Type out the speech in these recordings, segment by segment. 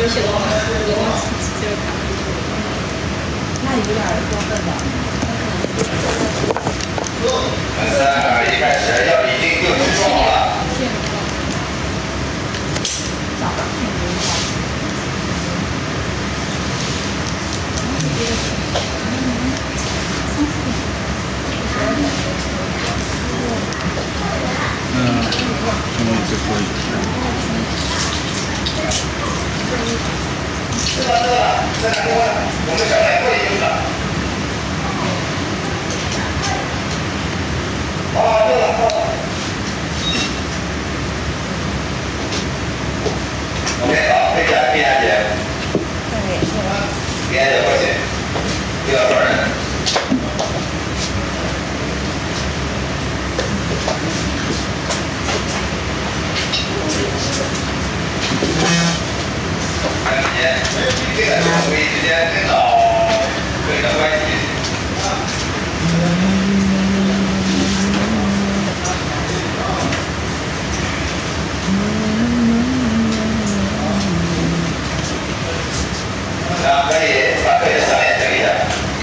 有写到吗？有吗？接着看。那有点过分了。 3、2、1，开始，要已经60做好了。 早上挺多的。 这么就可以。 这两个我们小来过一个。好，对了。OK， 好，可以了，可以安检。可以安检过去。第二个人。这个可以直接跟到个人的关系。可以把个人上面整一下。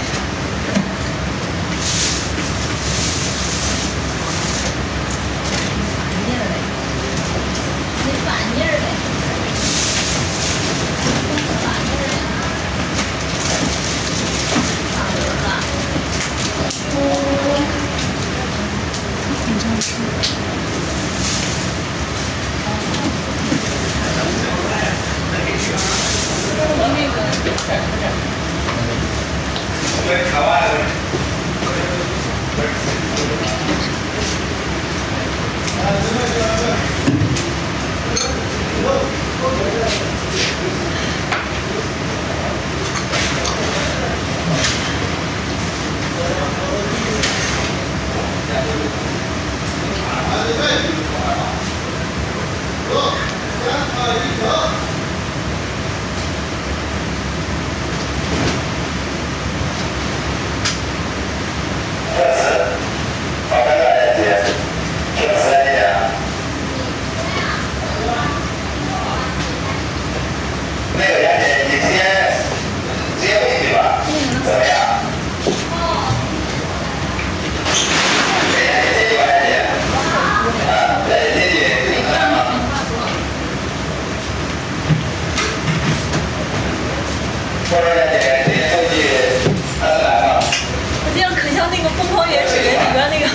我这样可像那个疯狂原始人里边那个。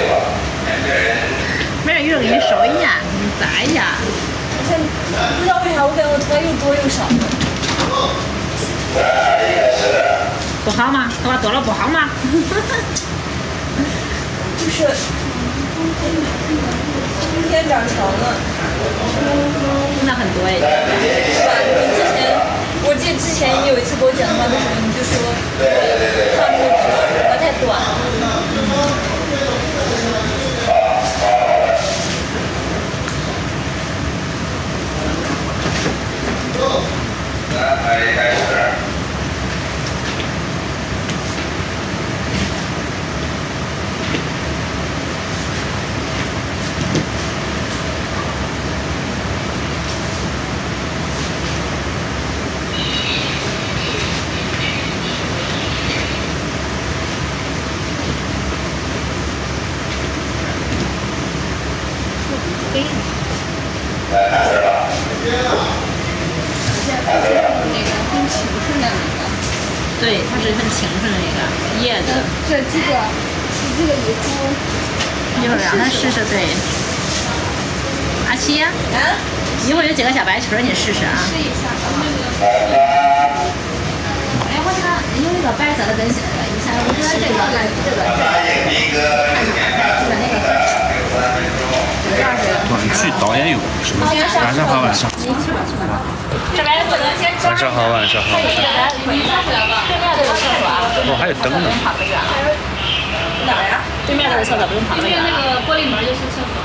没人一会儿给你收一下，给你扎一下。 我现在不知道为啥，我感觉我头发又多又少。 不好吗？头发多了不好吗？ 就是今天长长了。 那很多哎。 是吧？我记得之前你有一次给我讲话的时候，你就说看不出头发太短了。 开始。来看这儿吧。看这儿。 那个很清纯的那个。对，它是很清纯的那个叶子。 这几个衣服。 一会儿让他试试，对。阿七，一会儿有几个小白裙你试试啊。 试一下。 哎，我看有一个白色的跟新的，以前我觉得这个短剧导演有是吗？晚上好，晚上。晚上好，晚上好。哦，还有灯呢。 哪儿呀？ 对面的厕所不用跑那个。 对面那个玻璃门就是厕所。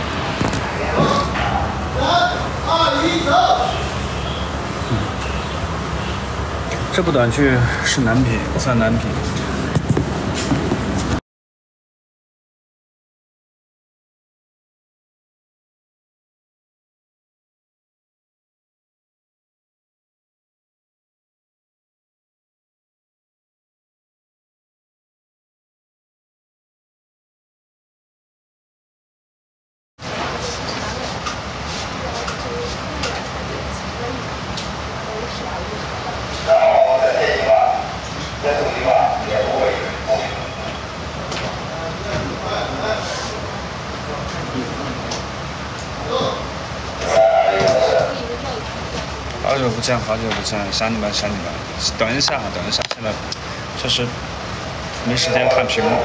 3、2、1，走。 这部短剧是男频，算男频。 好久不见，好久不见，想你们，想你们。等一下，等一下，现在确实没时间看屏幕。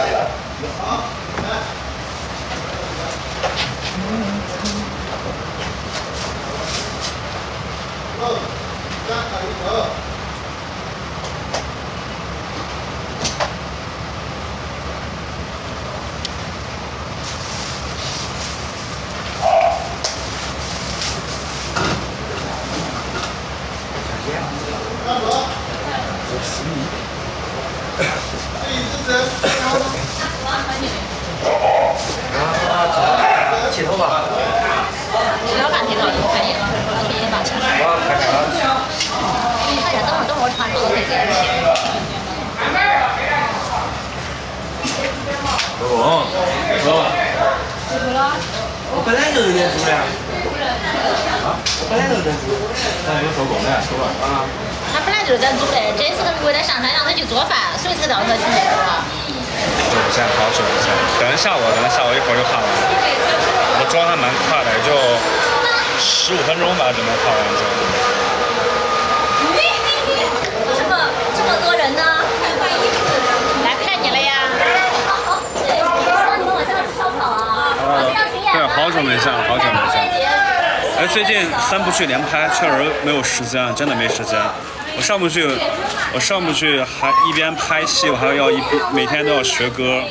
剃头发。 洗头发剃到可以，可以把钱。大家等会儿穿这个可以给人切。 我本来就有点猪的。啊？我本来就有点猪。 那有手工的，手工啊。 他本来就是咱煮的，这次他是为了上山让他去做饭，所以才让他去那个。 久不见，好久不见。等一下我，一会儿就看完了。我装还蛮快的，也就15分钟吧，就能看完这。 这么多人呢？换衣服。 来看你了呀。 你们晚上要去烧烤啊？ 对，好久没见了，好久没见。哎，最近3部剧连拍，确实没有时间，真的没时间。我上部剧还一边拍戏，我还要每天都要学歌。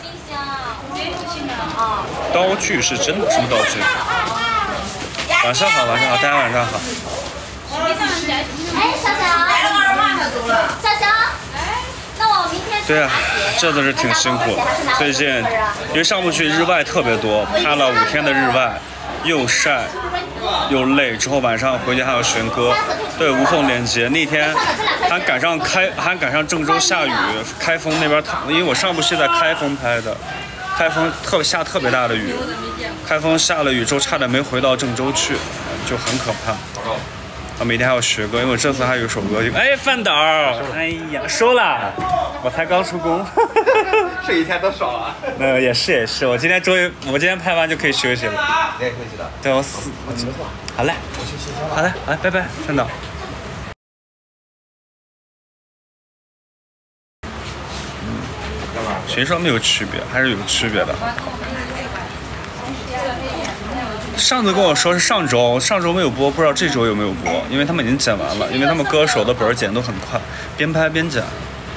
刀具是真的？什么刀具？晚上好，晚上好，大家晚上好。 哎，小小，那我明天。 对啊，真的是挺辛苦。最近因为上部剧日外特别多，拍了5天的日外，又晒又累，之后晚上回去还要选歌，对，无缝连接。那天还赶上郑州下雨，开封那边因为我上部戏在开封拍的，开封下特别大的雨，开封下了雨之后差点没回到郑州去，就很可怕。每天还要学歌，因为我这次还有一首歌。哎，范导，哎呀，收了，我才刚出工， 睡一天都爽了。 也是，我今天拍完就可以休息了。 你也休息了？ 对，好嘞，好嘞，好嘞，拜拜，范导。谁说没有区别？还是有区别的。上次跟我说是上周没有播，不知道这周有没有播，因为他们已经剪完了，因为他们歌手的本剪都很快，边拍边剪。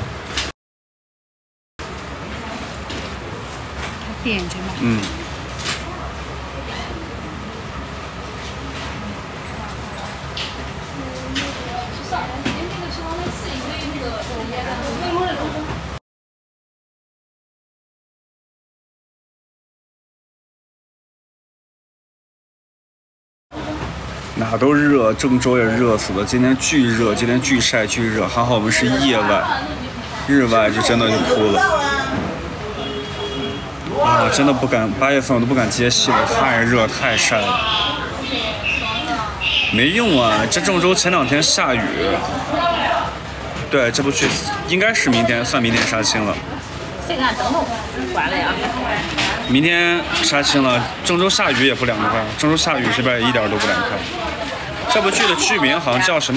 闭眼睛吧。 嗯。哪都热，郑州也热死了。今天巨热，今天巨晒巨热，还好我们是夜外，日外就真的就哭了。啊，真的不敢，8月份我都不敢接戏了，太热太晒了。没用啊，这郑州前2天下雨。对，这部剧应该是算明天杀青了。 这个灯笼关了呀。 明天杀青了，郑州下雨也不凉快，郑州下雨这边也一点都不凉快。这部剧的剧名好像叫什么？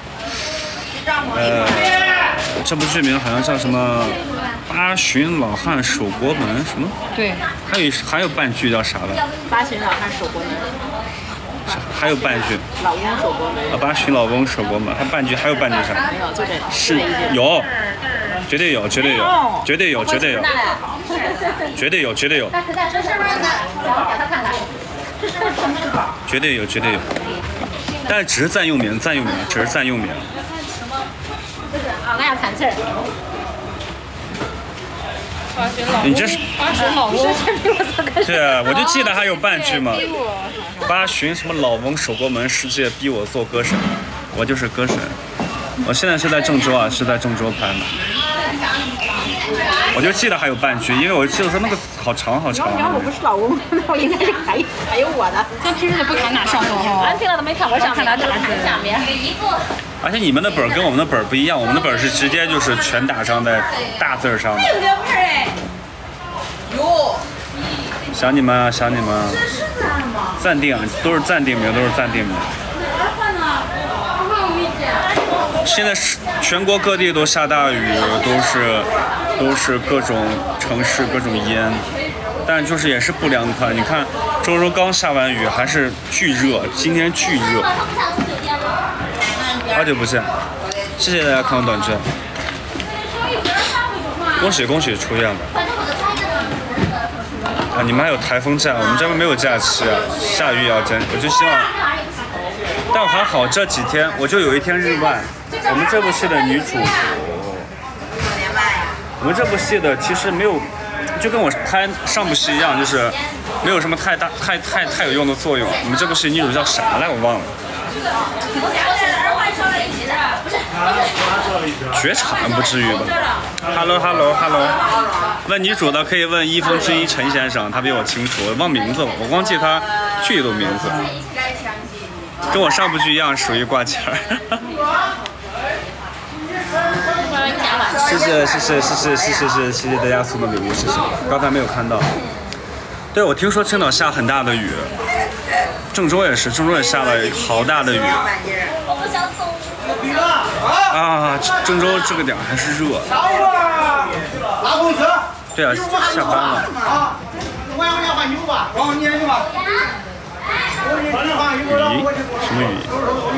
这部剧名好像叫什么《八旬老汉守国门》什么？ 对。 还有半句叫啥来？ 八旬老汉守国门。 还有半句。 老公守国门。 八旬老公守国门，还有半句啥？ 没有，就这。 是有。绝对有，绝对有，绝对有，绝对有，绝对有，绝对有，绝对有，绝对有，但只是暂用名，只是暂用名。 我要看词儿。 你这是八旬老翁。 对，我就记得还有半句嘛。八旬什么老翁守国门，世界逼我做歌神，我就是歌神。我现在是在郑州啊，是在郑州拍的。我就记得还有半句，因为我记得说那个好长好长。 要我不是老翁，那我应该是还有我的。咱平时都不看那上头哈。俺听了都没看过上面，看大字下面。 而且你们的本跟我们的本不一样，我们的本是直接就是全打上在大字上的。想你们，想你们。暂定，都是暂定名，都是暂定名。 现在全国各地都下大雨，都是各种城市各种淹，但就是也是不凉快。你看郑州刚下完雨，还是巨热，今天巨热。好久不见，谢谢大家看我短剧，恭喜恭喜出院了。啊，你们还有台风假，我们这边没有假期啊，下雨也要真，我就希望。但还好这几天，我就有一天日外。我们这部戏的女主，我们这部戏的其实没有，就跟我拍上部戏一样，就是没有什么太有用的作用。我们这部戏女主叫啥来？我忘了。绝场不至于吧 ？Hello， 问女主的可以问一风之一陈先生，他比我清楚，我忘名字了，我光记他具体的名字。跟我上部剧一样，属于挂件儿。谢谢大家送的礼物，谢谢。刚才没有看到。对，我听说青岛下很大的雨，郑州也是，郑州也下了好大的雨。啊，郑州这个点还是热。对啊，下班了。雨？什么雨？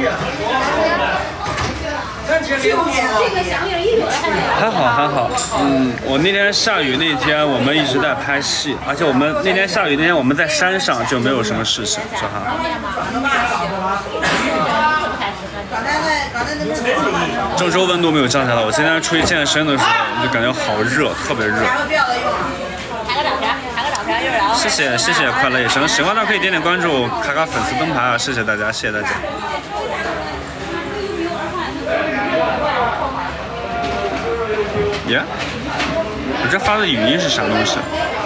还好，我那天下雨那天我们一直在拍戏，而且我们那天下雨那天我们在山上就没有什么事情，就还好。郑州温度没有降下来，我今天出去健身的时候就感觉好热，特别热。谢谢快乐一生，喜欢的可以点点关注，卡卡粉丝灯牌啊！谢谢大家，谢谢大家。耶，我这发的语音是啥东西？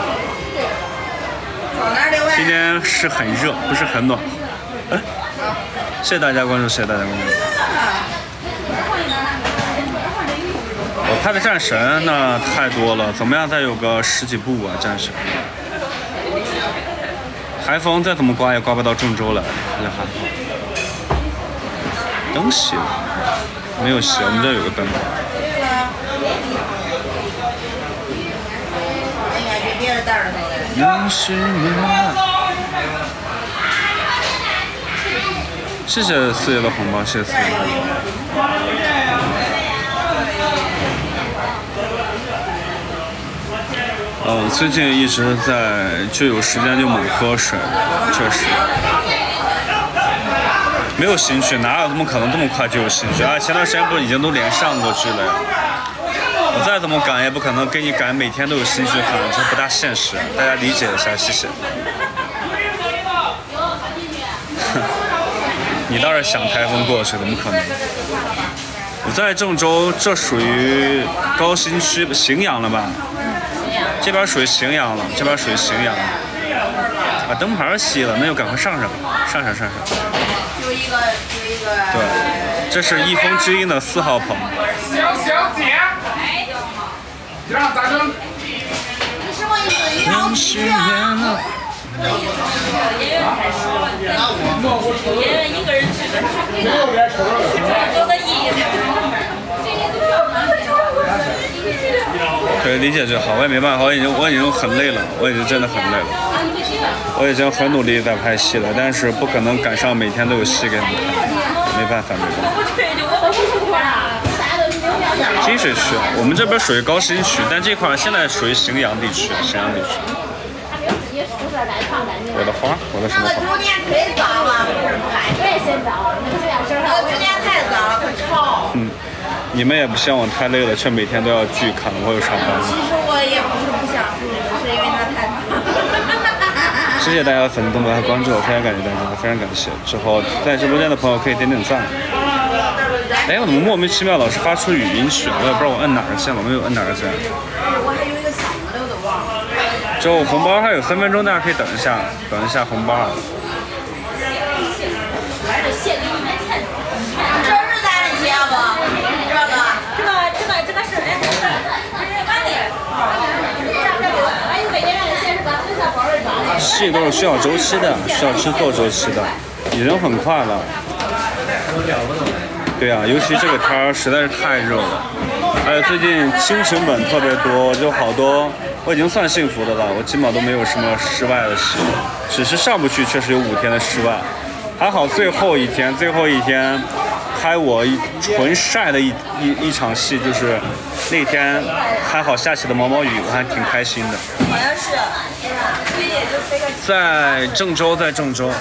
今天是很热，不是很暖和。谢谢大家关注，谢谢大家关注。我拍的战神那太多了，怎么样？再有个10几部啊，战神。台风再怎么刮也刮不到郑州来，那就还好。灯熄了，没有熄，我们这有个灯。谢谢四爷的红包，谢谢四爷。最近一直就有时间就猛喝水，确实没有兴趣，哪有这么可能这么快就有兴趣啊？前段时间不是已经都连上过剧了呀？我再怎么赶也不可能给你赶每天都有兴趣看，这不大现实，大家理解一下，谢谢。你倒是想台风过去，怎么可能？我在郑州，这属于高新区荥阳了吧？这边属于荥阳了，这边属于荥阳了。把灯牌熄了，那就赶快上。对，这是一风之音的4号棚。小姐，这样咋整？你什么意思？你让我去啊？演员一个人去的，有个意思。对，理解就好，我也没办法，我已经很累了，我已经真的很累了，我已经很努力在拍戏了，但是不可能赶上每天都有戏给你们看，没办法。金水区，我们这边属于高新区，但这块现在属于荥阳地区。我的花，我的什么花？那个9点忒早了，对，先早，那个9点太早了，可吵。你们也不希望我太累了，却每天都要剧看，我有上班。其实我也不是不想录，是因为它太早。谢谢大家的粉丝灯牌和关注，非常感谢大家，非常感谢。之后在直播间的朋友可以点点赞。哎，我怎么莫名其妙老是发出语音去？我也不知道我摁哪个键了，我没有摁哪个键。我还有一个什么的我都忘了。之后红包还有3分钟，大家可以等一下红包。这个是戏都是需要周期的，需要制作周期的，已经很快了。 对啊，尤其这个天儿实在是太热了。还有最近新成本特别多，就好多，我已经算幸福的了，我基本上都没有什么室外的事，只是上不去确实有5天的室外。还好最后一天拍我纯晒的一场戏，就是那天还好下起了毛毛雨，我还挺开心的。 好像是，所以也就飞个。 在郑州。在郑州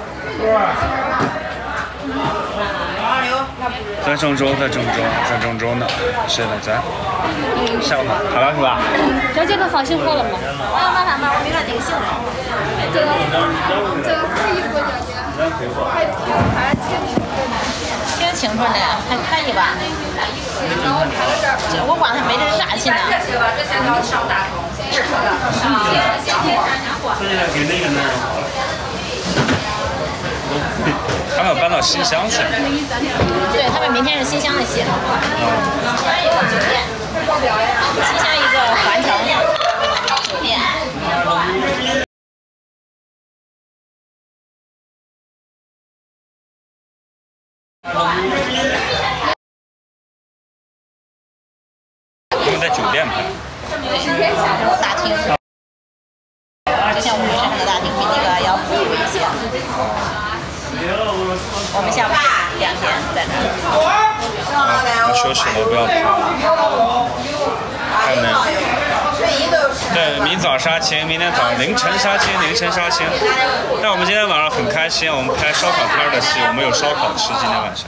呢，谢谢大家。下午好，好了是吧？ 小姐都放新货了吗？ 我要麻烦吗？我没来定性。 这个可以不，姐姐？还挺挺清纯的，还可以吧？我光他没这啥气呢。 这才叫上大头，是说的。 他们要搬到新乡去。 对他们明天是新乡的戏。新乡一个酒店，新乡一个环城酒店。 他们在酒店拍。 大厅，就像我们这个大厅比那个要富裕一些。我们下午2天在这儿。 我休息了，不要拍。还有呢。对，明早杀青，明天早上凌晨杀青。但我们今天晚上很开心，我们拍烧烤摊的戏，我们有烧烤吃今天晚上。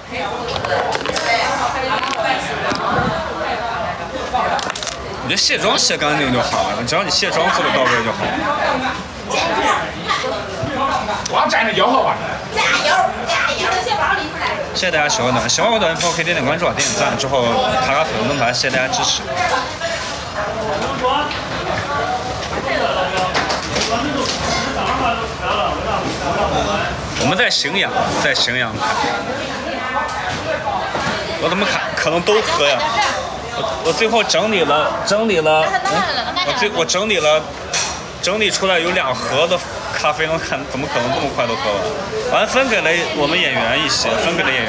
你这卸妆卸干净就好了，只要你卸妆做得到位就好了。 光站着就好吧。加油！ 谢谢大家喜欢我的，喜欢我的朋友可以点点关注啊，点点赞之后卡卡粉灯牌，谢谢大家支持。我们在荥阳拍。我怎么看？可能都喝呀。我最后整理了，我整理出来有2盒的咖啡，能看怎么可能这么快都喝完？完分给了我们演员一些，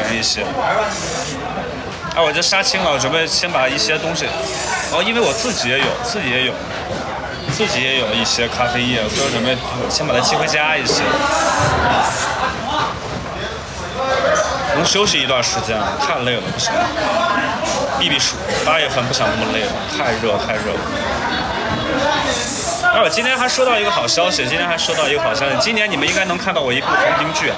哎，我这杀青了，我准备先把一些东西，因为我自己也有一些咖啡液，所以我准备先把它寄回家一些。能休息一段时间了，太累了，不行。避暑，8月份不想那么累了，太热了。哎，我今天还收到一个好消息，今年你们应该能看到我一部红屏剧。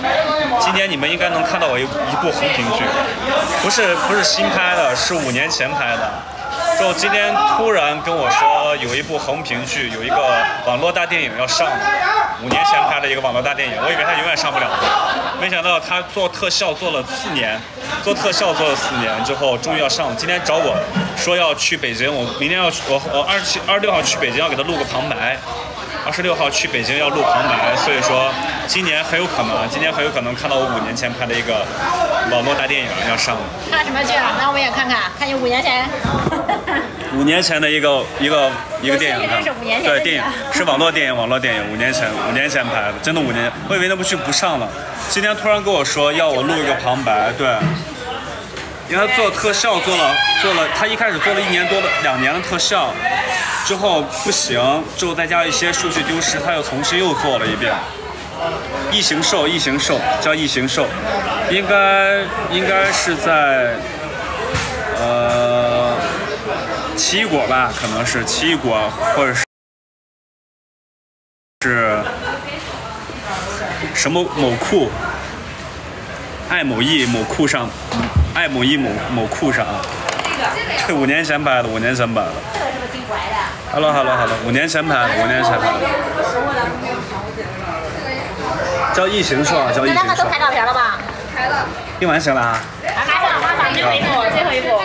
不是新拍的，是5年前拍的。之后今天突然跟我说有一部红屏剧，有一个网络大电影要上了，5年前拍的一个网络大电影，我以为他永远上不了，没想到他做特效做了4年之后终于要上了。今天找我说要去北京，我明天要我26号去北京要给他录个旁白，26号去北京要录旁白，所以说今年很有可能看到我5年前拍的一个网络大电影要上了。 看什么剧啊？那我们也看你5年前。 5年前的一个电影，对，电影是网络电影，5年前拍的，真的5年前，我以为那部剧不上了，今天突然跟我说要我录一个旁白，对，因为他做特效做了，他一开始做了2年的特效，之后不行，之后再加一些数据丢失，他又重新做了一遍。异形兽叫异形兽，应该是在奇异果吧，可能是奇异果，或者是什么某库，爱某艺某库上对，5年前拍的。Hello， 5年前拍的。叫异形兽啊，叫异形兽。 那两个都拍照片了吧？ 拍了。 用完行了啊。 马上，最后一步。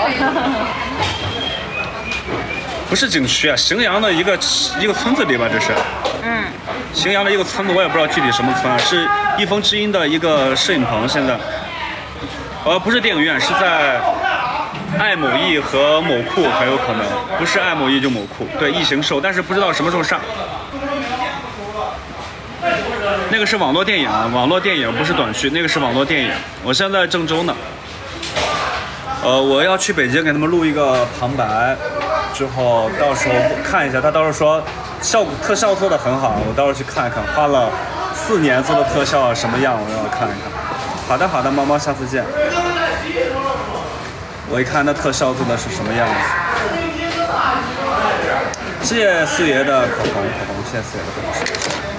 不是景区啊，荥阳的一个村子里吧，这是。荥阳的一个村子，我也不知道具体什么村啊，是一峰之音的一个摄影棚，现在。不是电影院，是在爱某艺和某库，很有可能不是爱某艺就某库。对，异形兽，但是不知道什么时候上。那个是网络电影啊，不是短剧，那个是网络电影。我现在在郑州呢。 我要去北京给他们录一个旁白，之后到时候看一下。他到时候说特效做的很好，我到时候去看一看。花了4年做的特效什么样，我要看一看。好的好的，猫猫，下次见。我一看那特效做的是什么样子。谢谢四爷的口红，谢谢四爷的口红。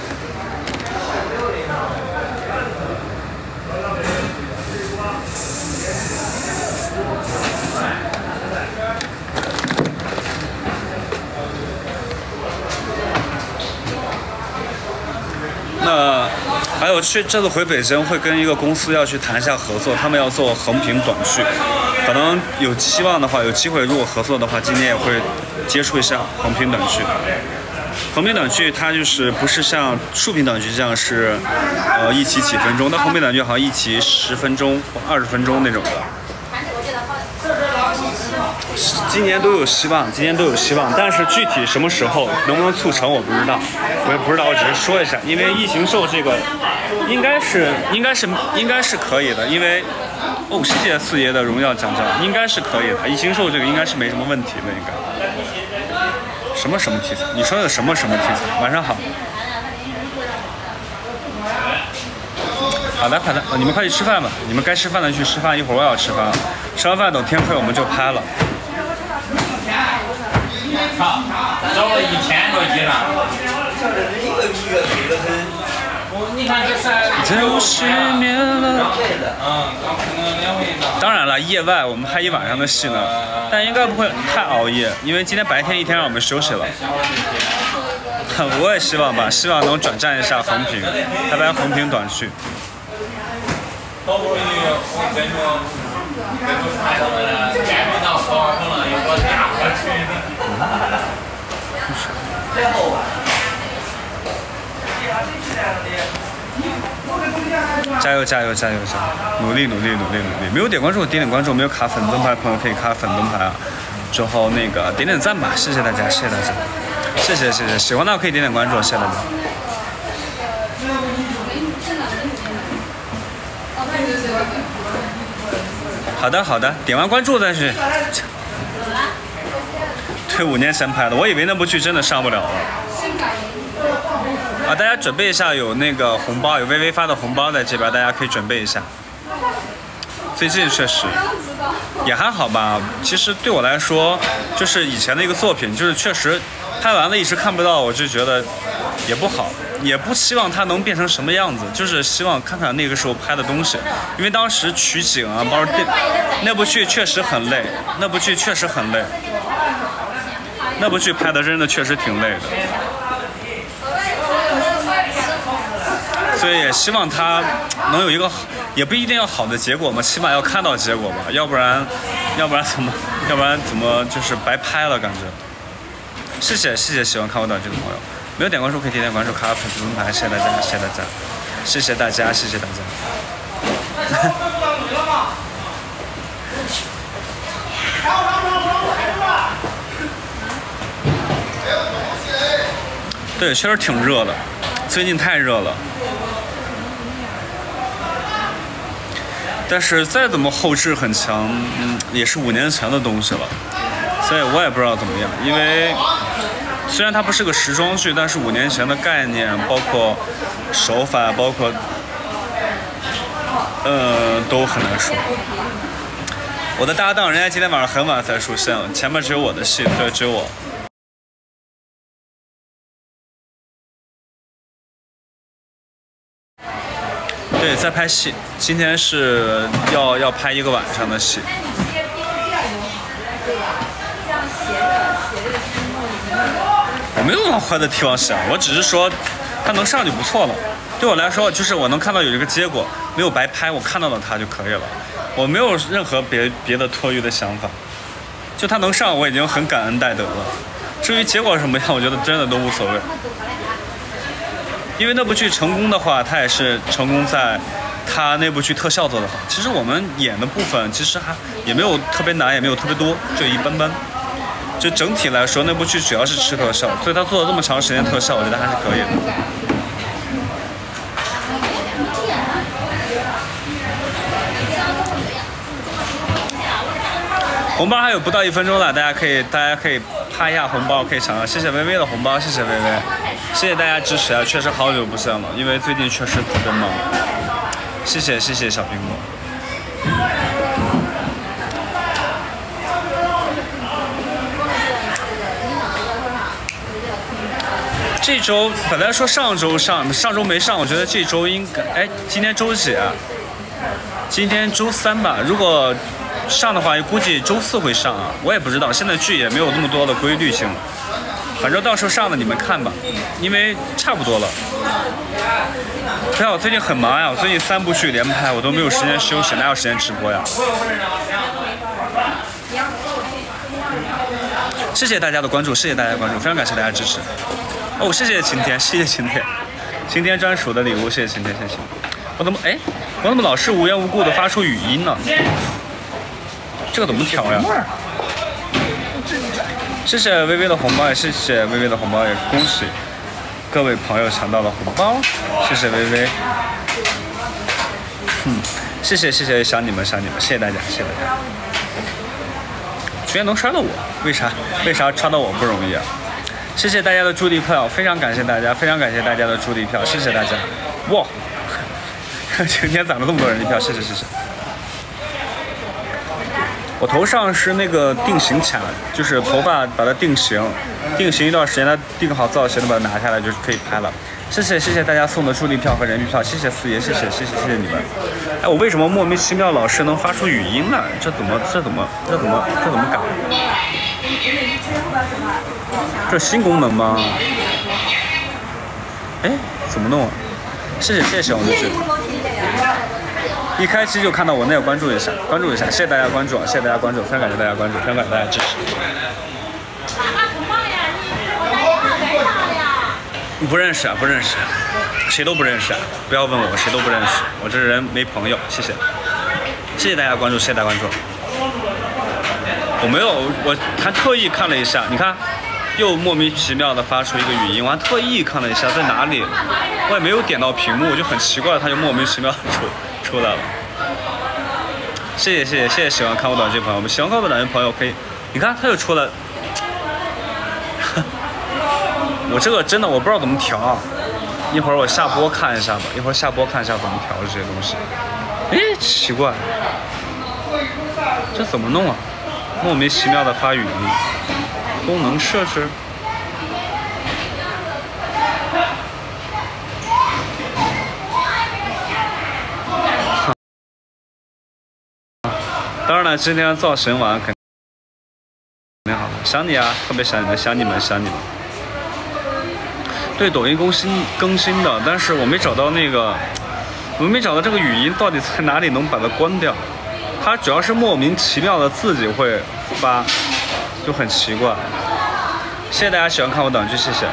那还有这次回北京会跟一个公司要去谈一下合作，他们要做横屏短剧，可能有希望的话，有机会如果合作的话，今年也会接触一下横屏短剧。横屏短剧它就是不是像竖屏短剧这样是一集几分钟，但横屏短剧好像一集10分钟或20分钟那种的。今年都有希望，但是具体什么时候能不能促成我不知道，我只是说一下，因为异形兽这个应该是可以的，因为谢谢四爷的荣耀奖章，应该是可以的，异形兽这个应该是没什么问题的，应该。什么题材？你说的什么题材？晚上好。好的，你们快去吃饭吧，你们该吃饭的去吃饭，一会儿我也要吃饭了，吃完饭等天黑我们就拍了。 好，找了1000多集了。你看这都熄灭了。当然了，夜外我们拍1晚上的戏呢，但应该不会太熬夜，因为今天白天一天让我们休息了。我也希望吧，希望能转战一下横屏，拍横屏短剧。 好不容易我这个拍到了，2到12分了，有个大合群。 加油！努力！没有点关注，点关注；没有卡粉灯牌的朋友可以卡粉灯牌啊。之后那个点赞吧，谢谢大家，谢谢，喜欢的可以点关注，谢谢大家。好的，点完关注再去。对，5年前拍的，我以为那部剧真的上不了了。大家准备一下，有那个红包，有微微发的红包在这边，大家可以准备一下。最近确实也还好吧，其实对我来说，就是以前的一个作品，就是确实拍完了一直看不到，我就觉得也不好，也不希望它能变成什么样子，就是希望看看那个时候拍的东西，因为当时取景啊，包括那部剧确实很累，那部剧拍的真的确实挺累的。所以也希望他能有一个，也不一定要好的结果嘛，起码要看到结果吧，要不然怎么就是白拍了感觉。谢谢喜欢看我短剧的朋友，没有点关注可以点关注，卡粉丝灯牌，谢谢大家。对，确实挺热的，最近太热了。但是再怎么后置很强，也是5年前的东西了，所以我也不知道怎么样。因为虽然它不是个时装剧，但是5年前的概念，包括手法，包括都很难说。我的搭档人家今天晚上很晚才出现了，前面只有我的戏，所以只有我。对，在拍戏，今天是要拍1个晚上的戏。我没有往坏的地方想，我只是说他能上就不错了。对我来说，就是我能看到有一个结果，没有白拍，我看到了他就可以了。我没有任何别的多余的想法，就他能上，我已经很感恩戴德了。至于结果什么样，我觉得真的都无所谓。因为那部剧成功的话，它也是成功在它那部剧特效做得好。其实我们演的部分其实还也没有特别难，也没有特别多，就一般般。就整体来说，那部剧主要是吃特效，所以它做了这么长时间特效，我觉得还是可以的。 红包还有不到1分钟了，大家可以拍一下红包，可以抢到。谢谢微微的红包，谢谢微微，谢谢大家支持啊！确实好久不见了，因为最近确实特别忙。谢谢小苹果。这周本来说上周没上，我觉得这周应该，今天周几啊？今天周3吧。如果上的话，估计周4会上啊，我也不知道。现在剧也没有那么多的规律性了，反正到时候上了你们看吧，因为差不多了。对啊，我最近很忙呀，我最近3部剧连拍，我都没有时间休息，哪有时间直播呀？谢谢大家的关注，谢谢大家的关注，非常感谢大家支持。哦，谢谢晴天，谢谢晴天，晴天专属的礼物，谢谢晴天，谢谢。我怎么老是无缘无故的发出语音呢？这个怎么调呀？谢谢微微的红包，也谢谢微微的红包，也恭喜各位朋友抢到了红包，谢谢微微。谢谢，想你们，谢谢大家，谢谢大家。居然能刷到我，为啥刷到我不容易啊？谢谢大家的助力票，非常感谢大家，非常感谢大家的助力票，谢谢大家。哇，今天攒了这么多人的票，谢谢。我头上是那个定型卡，就是头发把它定型一段时间，它定好造型，把它拿下来就可以拍了。谢谢大家送的助力票和人民币票，谢谢四爷，谢谢你们。哎，我为什么莫名其妙老是能发出语音呢？这怎么搞？这是新功能吗？哎，怎么弄啊？谢谢小王的剧。一开机就看到我，那要关注一下，谢谢大家关注，非常感谢大家关注，非常感谢大家支持。不认识，谁都不认识，不要问我，谁都不认识，我这人没朋友，谢谢大家关注，谢谢大家关注。我还特意看了一下，你看，又莫名其妙的发出一个语音，我还特意看了一下在哪里，我也没有点到屏幕，我就很奇怪，它就莫名其妙出来了。谢谢喜欢看我短剧朋友们，喜欢看我短剧朋友可以，你看它又出来。我这个真的我不知道怎么调，一会儿我下播看一下吧，怎么调这些东西。哎，奇怪，这怎么弄啊？莫名其妙的发语音，功能设置。当然了，今天造型完肯定好，想你啊，特别想你们。对，抖音更新的，但是我没找到这个语音到底在哪里能把它关掉。它主要是莫名其妙的自己会发，就很奇怪。谢谢大家喜欢看我短剧，谢谢。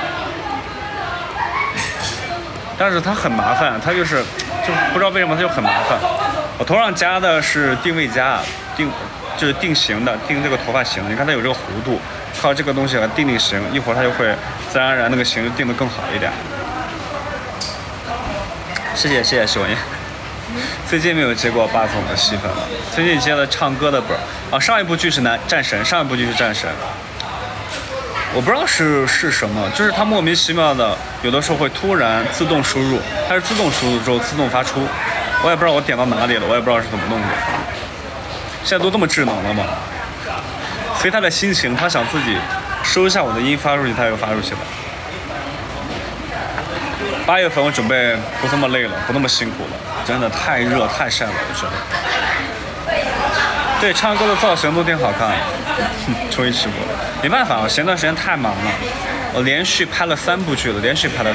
但是它很麻烦，它就不知道为什么它就很麻烦。我头上加的是定位夹，就是定型的，定这个头发型。你看它有这个弧度，靠这个东西来定型，一会儿它就会自然而然那个型就定得更好一点。谢谢喜欢你。最近没有接过霸总的戏份了，最近接了唱歌的本啊。上一部剧是战神，我不知道是什么，就是它莫名其妙的，有的时候会突然自动输入，它是自动输入之后自动发出，我也不知道我点到哪里了，我也不知道是怎么弄的。现在都这么智能了吗？所以他的心情，他想自己收一下我的音发出去，他又发出去了。8月份我准备不这么累了，不那么辛苦了，真的太热太晒了，我觉得。对，唱歌的造型都挺好看的。终于直播了，没办法，我前段时间太忙了，我连续拍了3部剧了，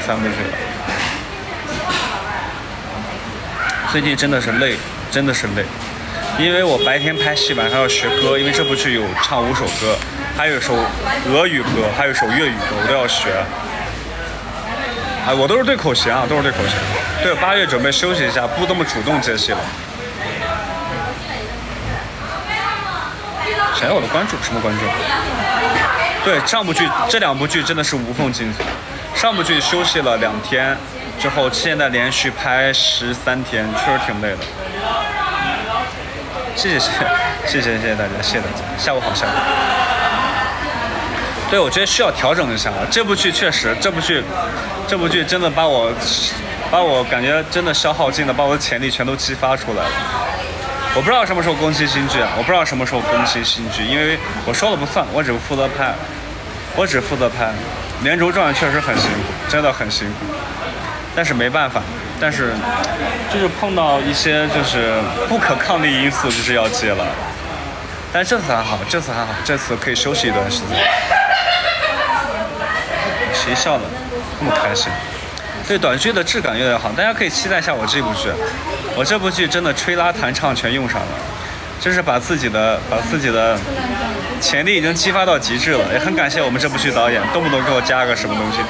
最近真的是累，因为我白天拍戏，晚上要学歌，因为这部剧有唱5首歌，还有一首俄语歌，还有一首粤语歌，我都要学。哎，我都是对口型啊，对，8月准备休息一下，不这么主动接戏了。谁要我的关注？什么关注？对，这2部剧真的是无缝进组。上部剧休息了2天之后，现在连续拍13天，确实挺累的。 谢谢大家，谢谢大家，下午好，下午好。对，我觉得需要调整一下了。这部剧确实，这部剧真的把我感觉真的消耗尽了，把我的潜力全都激发出来了。我不知道什么时候更新新剧，因为我说了不算，我只负责拍。连轴转确实很辛苦，真的很辛苦，但是没办法，就是碰到一些就是不可抗力因素，就是要接了。但这次还好，这次可以休息一段时间。谁笑的那么开心？对，短剧的质感越来越好，大家可以期待一下我这部剧。我这部剧真的吹拉弹唱全用上了，真是把自己的潜力已经激发到极致了。也很感谢我们这部剧导演，动不动给我加个什么东西，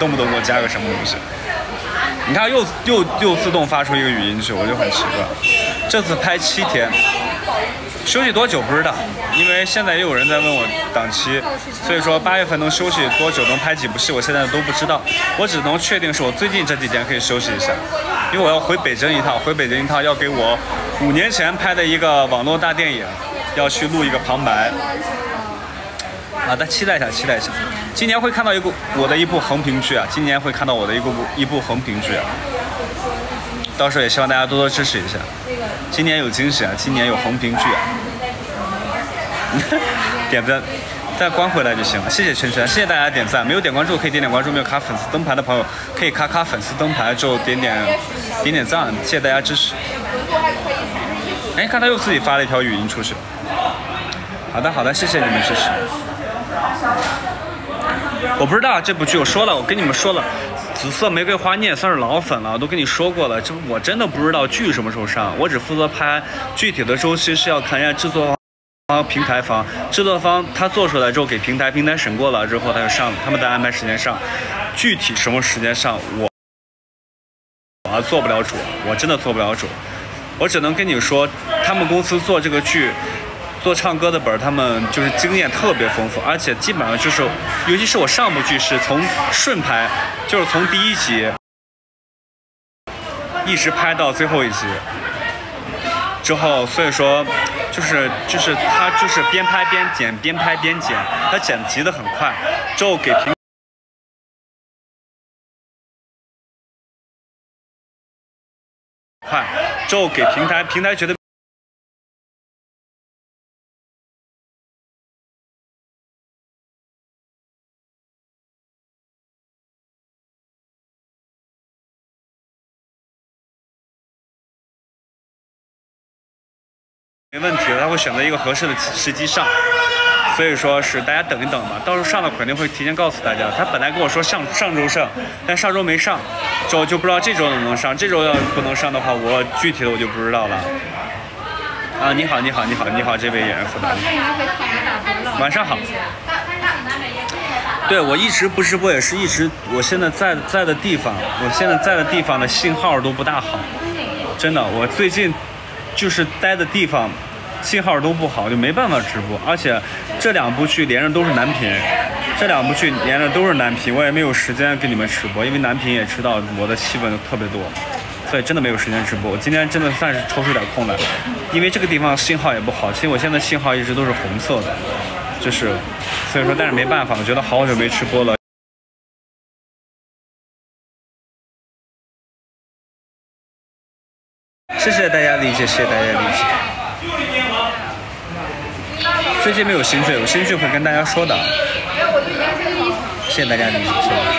你看又自动发出一个语音去，我就很奇怪。这次拍7天。休息多久不知道，因为现在也有人在问我档期，所以说8月份能休息多久，能拍几部戏，我现在都不知道。我只能确定是我最近这几天可以休息一下，因为我要回北京一趟，要给我5年前拍的一个网络大电影，要去录一个旁白。大家期待一下。今年会看到我的一部横屏剧啊，到时候也希望大家多多支持一下。今年有惊喜啊，今年有横屏剧啊。点赞，再关回来就行了。谢谢圈圈，谢谢大家点赞。没有点关注可以点点关注，没有卡粉丝灯牌的朋友可以卡粉丝灯牌，就点点赞。谢谢大家支持。哎，看他又自己发了一条语音出去。好的，谢谢你们支持。我不知道这部剧，我跟你们说了。紫色玫瑰花你也算是老粉了，我都跟你说过了，我真的不知道剧什么时候上，我只负责拍，具体的周期是要看人家制作方、平台方，制作方他做出来之后给平台审过了之后他就上了，他们再安排时间上，具体什么时间上我做不了主，我真的做不了主，我只能跟你说，他们公司做这个剧。做唱歌的本，他们就是经验特别丰富，而且基本上就是，尤其是我上部剧是从顺拍，就是从第1集一直拍到最后1集，之后，所以说就是他就是边拍边剪，他剪辑的很快，之后给平台觉得。没问题了，他会选择一个合适的时机上，所以说是大家等一等吧，到时候上了肯定会提前告诉大家。他本来跟我说上周上，但上周没上，之后就不知道这周能不能上。这周要不能上的话，我具体的我就不知道了。啊，你好，这位演员负责。晚上好。对，我一直不直播，也是我现在在的地方，的信号都不大好，真的，我最近。就是待的地方信号都不好，就没办法直播，而且这2部剧连着都是男频，我也没有时间跟你们直播，因为男频也知道我的戏份特别多，所以真的没有时间直播。我今天真的算是抽出点空来，因为这个地方信号也不好，其实我现在信号一直都是红色的，就是所以说，但是没办法，我觉得好久没直播了。谢谢大家理解，最近没有新剧，有新剧会跟大家说的。谢谢大家理解，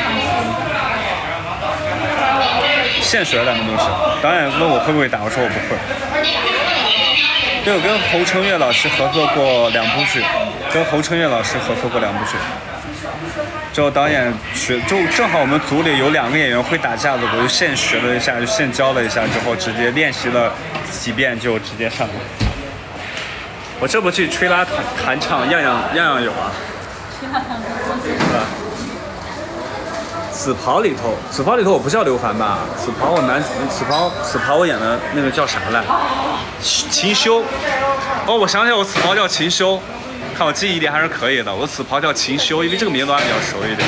现学的东西。导演问我会不会打，我说我不会。对，我跟侯成月老师合作过2部剧，之后导演就正好我们组里有2个演员会打架的，我就现学了一下，就现教了一下，之后直接练习了几遍就直接上了。我这部剧吹拉弹唱样样有啊。紫袍里头我不叫刘凡吧？紫袍我演的那个叫啥来？秦修。哦，我想起来，我紫袍叫秦修。看我记忆力还是可以的，我紫袍叫秦修，因为这个名字还比较熟一点。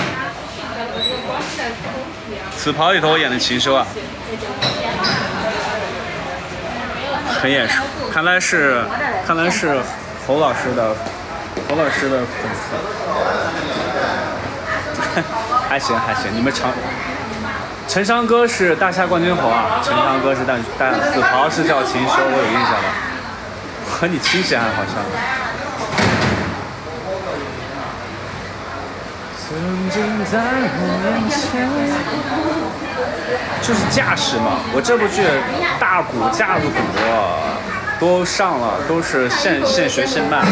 紫袍里头我演的秦修啊，很眼熟。 看来是侯老师的粉丝。还行，你们陈翔哥是大虾冠军猴啊，陈翔哥是子豪是叫秦修，我有印象了，和你亲戚还好像。曾经在我眼前，就是架势嘛。我这部剧大鼓、架子鼓都上了，都是现学现卖。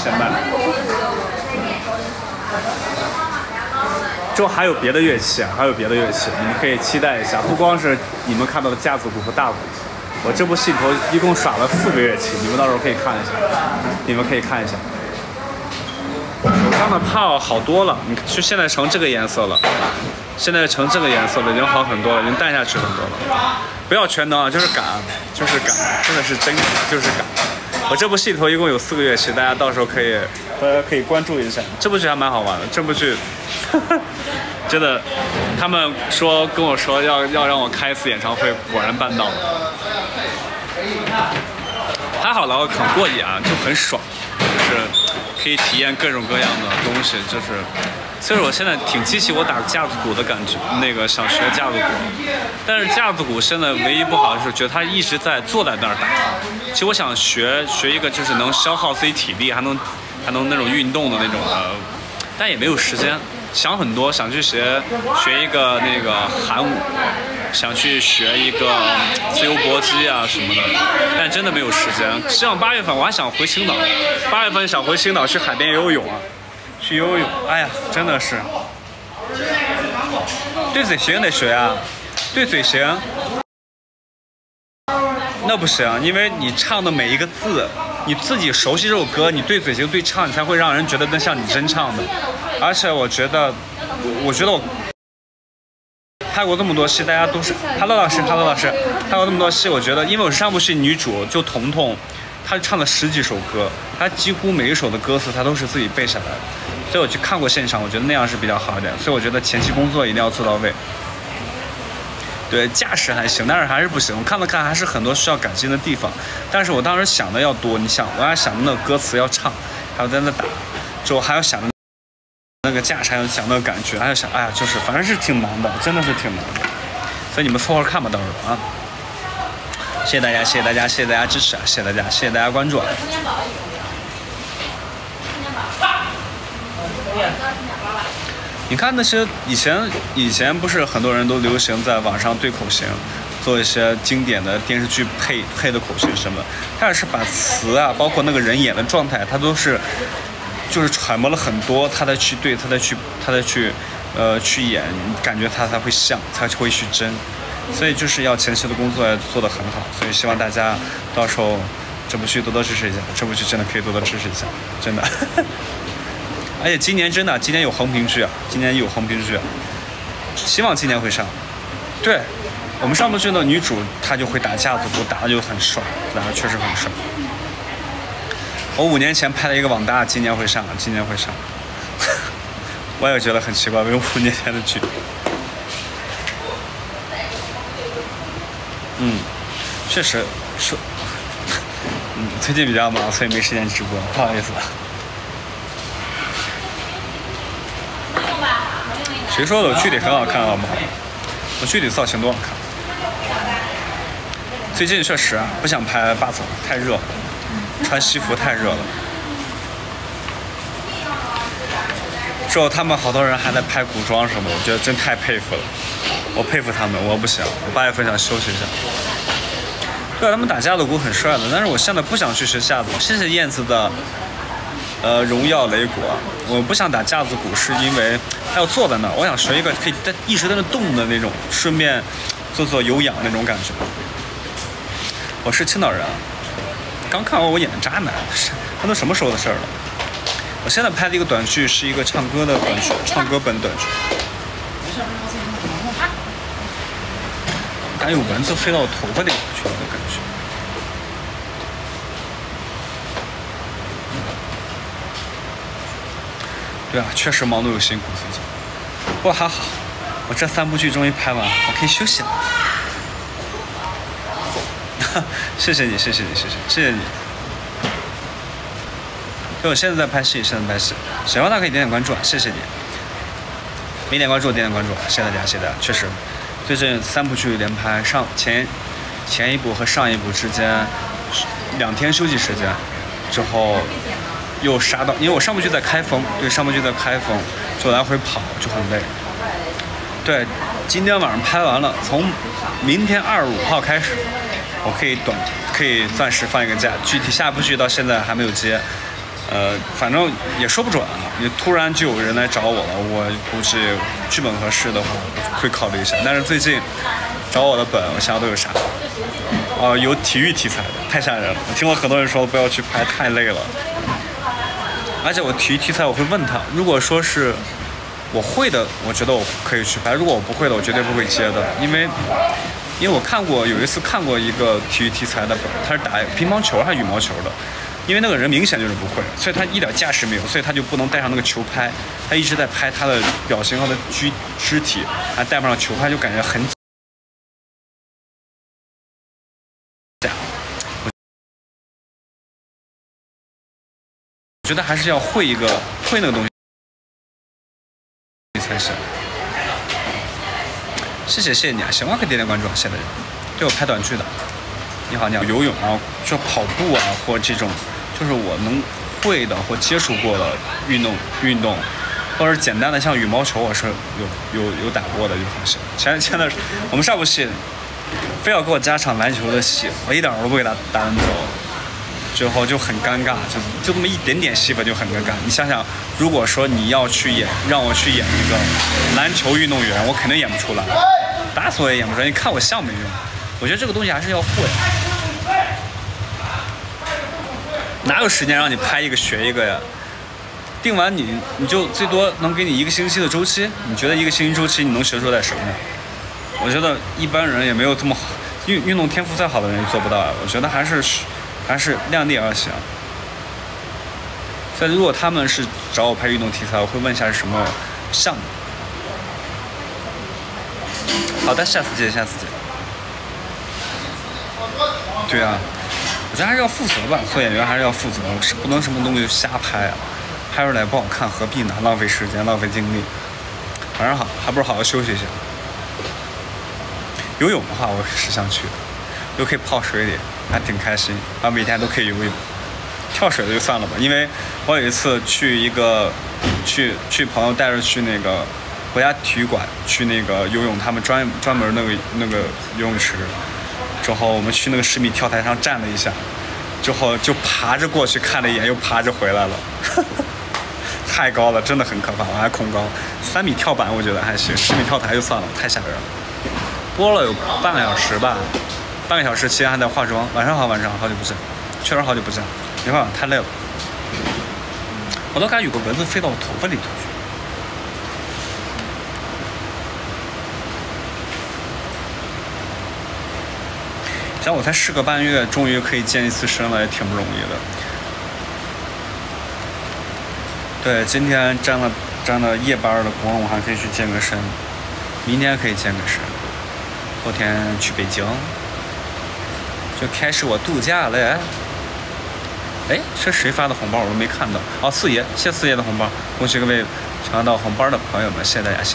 就还有别的乐器，你们可以期待一下，不光是你们看到的架子鼓和大鼓，我这部戏里头一共耍了4个乐器，你们到时候可以看一下。手上的泡好多了，你就现在成这个颜色了，已经好很多了，已经淡下去很多了。不要全能啊，就是赶，真的是真就是赶。我这部戏里头一共有4个乐器，大家到时候可以关注一下。这部剧还蛮好玩的，这部剧真的，他们跟我说要让我开一次演唱会，果然办到了。还好了，我很过瘾啊，就很爽，就是可以体验各种各样的东西，就是。所以我现在挺激起我打架子鼓的感觉，想学架子鼓，但是架子鼓现在唯一不好的是觉得他一直在坐在那儿打。其实我想学一个就是能消耗自己体力，还能那种运动的那种的，但也没有时间。想很多，想去学一个韩舞，想去学一个自由搏击啊什么的，但真的没有时间。希望8月份我还想回青岛，8月份想回青岛去海边游泳啊。去游泳，哎呀，真的是，对嘴型得学啊，对嘴型，那不行，因为你唱的每一个字，你自己熟悉这首歌，你对嘴型对唱，你才会让人觉得那像你真唱的。而且我觉得我拍过这么多戏，大家都是 Hello 老师，拍过这么多戏，我觉得，因为我是上部戏女主，就彤彤。他唱了10几首歌，他几乎每一首的歌词他都是自己背下来的，所以我去看过现场，我觉得那样是比较好一点。所以我觉得前期工作一定要做到位。对，架势还行，但是还是不行。我看了看，还是很多需要改进的地方。但是我当时想的要多，我还想那个歌词要唱，还有在那打，就还要想那个架势，还有想那个感觉，还有想，哎呀，就是反正是挺难的，真的是挺难的。所以你们凑合看吧，到时候啊。谢谢大家支持啊！谢谢大家关注啊！你看那些以前不是很多人都流行在网上对口型，做一些经典的电视剧配的口型什么的，他也是把词啊，包括那个人演的状态，他都是就是揣摩了很多，他再去对，他再去演，感觉他才会像，才会去真。所以就是要前期的工作要做得很好，所以希望大家到时候这部剧多多支持一下，这部剧真的可以多多支持一下，真的。而且今年有横屏剧啊，希望今年会上。对，我们上部剧的女主她就会打架子鼓，打的就很帅，打的确实很帅。我5年前拍了一个网大，今年会上。我也觉得很奇怪，为5年前的剧。确实是，最近比较忙，所以没时间直播，不好意思。谁说的我剧里很好看，好不好？我剧里造型多好看。最近确实不想拍霸总，太热了，穿西服太热了。之后他们好多人还在拍古装什么，我觉得真太佩服了。我佩服他们，我不行，我8月份想休息一下。对，他们打架子鼓很帅的，但是我现在不想去学架子鼓。谢谢燕子的荣耀雷果，我不想打架子鼓，是因为还要坐在那儿，我想学一个可以一直在那动的那种，顺便做有氧那种感觉。我是青岛人，刚看完我演的渣男，那都什么时候的事儿了？我现在拍的一个短剧是一个唱歌的短剧，唱歌本短剧。感觉有蚊子飞到我头发里去了的感觉。对啊，确实忙碌又辛苦最近，不过还好，我这3部剧终于拍完，我可以休息了。 谢谢你。对，我现在在拍戏，喜欢大家可以点点关注，谢谢你。没点关注点点关注，谢谢大家。确实，最近3部剧连拍，前一部和上一部之间2天休息时间，之后又杀到，因为我上部剧在开封，就来回跑，就很累。对，今天晚上拍完了，从明天25号开始，我可以暂时放一个假，具体下部剧到现在还没有接。反正也说不准啊，你突然就有人来找我了，我估计剧本合适的话会考虑一下。但是最近找我的本，我想都有啥？有体育题材的，太吓人了。我听了很多人说不要去拍，太累了。而且我体育题材我会问他，如果说是我会的，我觉得我可以去拍；如果我不会的，我绝对不会接的，因为我有一次看过一个体育题材的本，他是打乒乓球还是羽毛球的。因为那个人明显就是不会，所以他一点架势没有，所以他就不能带上那个球拍，他一直在拍他的表情和他的肢体，还带不上球拍，就感觉很假。我觉得还是要会那个东西才行。谢谢你啊，喜欢可以点点关注，谢谢大家。对我拍短剧的，你好，游泳啊，就跑步啊，或这种。就是我能会的或接触过的运动，或者简单的像羽毛球，我是有打过的就很行。现在我们上部戏非要给我加场篮球的戏，我一点都不给他打篮球，最后就很尴尬，就这么一点点戏份就很尴尬。你想想，如果说你要让我去演一个篮球运动员，我肯定演不出来，打死我也演不出来。你看我像没用？我觉得这个东西还是要会。哪有时间让你拍一个学一个呀？定完你就最多能给你1个星期的周期，你觉得1个星期周期你能学出来什么呢？我觉得一般人也没有这么好，运动天赋再好的人也做不到啊。我觉得还是量力而行。所以如果他们是找我拍运动题材，我会问一下是什么项目。好的，下次见。对啊。我觉得还是要负责吧，做演员还是要负责，是不能什么东西就瞎拍啊，拍出来不好看何必呢？浪费时间，浪费精力。反正还不如好好休息一下。游泳的话，我是想去的，又可以泡水里，还挺开心，然后每天都可以游泳。跳水的就算了吧，因为我有一次去朋友带着去那个国家体育馆去那个游泳，他们专门那个游泳池。之后我们去那个10米跳台上站了一下，之后就爬着过去看了一眼，又爬着回来了，太高了，真的很可怕，我还恐高。3米跳板我觉得还行，10米跳台就算了，太吓人了。播了有半个小时吧，半个小时期间还在化妆。晚上好久不见，确实好久不见，没办法，太累了。我都感觉有个蚊子飞到我头发里头去。像我才10个半月，终于可以健1次身了，也挺不容易的。对，今天沾了夜班的光，我还可以去健个身。明天可以健个身，后天去北京，就开始我度假了。哎，这谁发的红包我都没看到。哦，四爷，谢四爷的红包，恭喜各位抢到红包的朋友们，谢谢大家。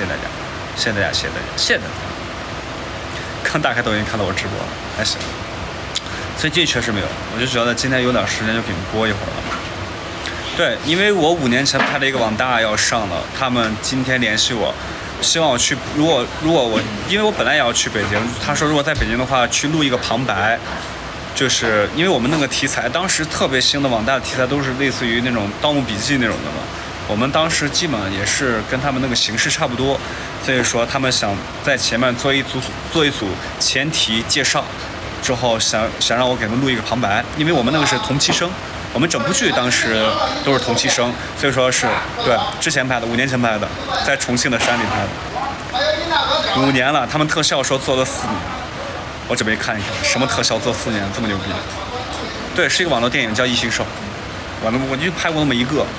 刚打开抖音看到我直播了，还行。最近确实没有，我就觉得今天有点时间就给你播一会儿了。对，因为我5年前拍的一个网大要上了，他们今天联系我，希望我去。如果我，因为我本来也要去北京，他说如果在北京的话，去录一个旁白。就是因为我们那个题材，当时特别新的网大的题材都是类似于那种《盗墓笔记》那种的嘛。我们当时基本上也是跟他们那个形式差不多，所以说他们想在前面做一组前提介绍，之后想让我给他们录一个旁白，因为我们那个是同期声，我们整部剧当时都是同期声，所以说是对之前拍的，5年前拍的，在重庆的山里拍的，5年了，他们特效说做了4年。我准备看一看什么特效做4年这么牛逼。对，是一个网络电影叫《异形兽》，我就拍过那么一个，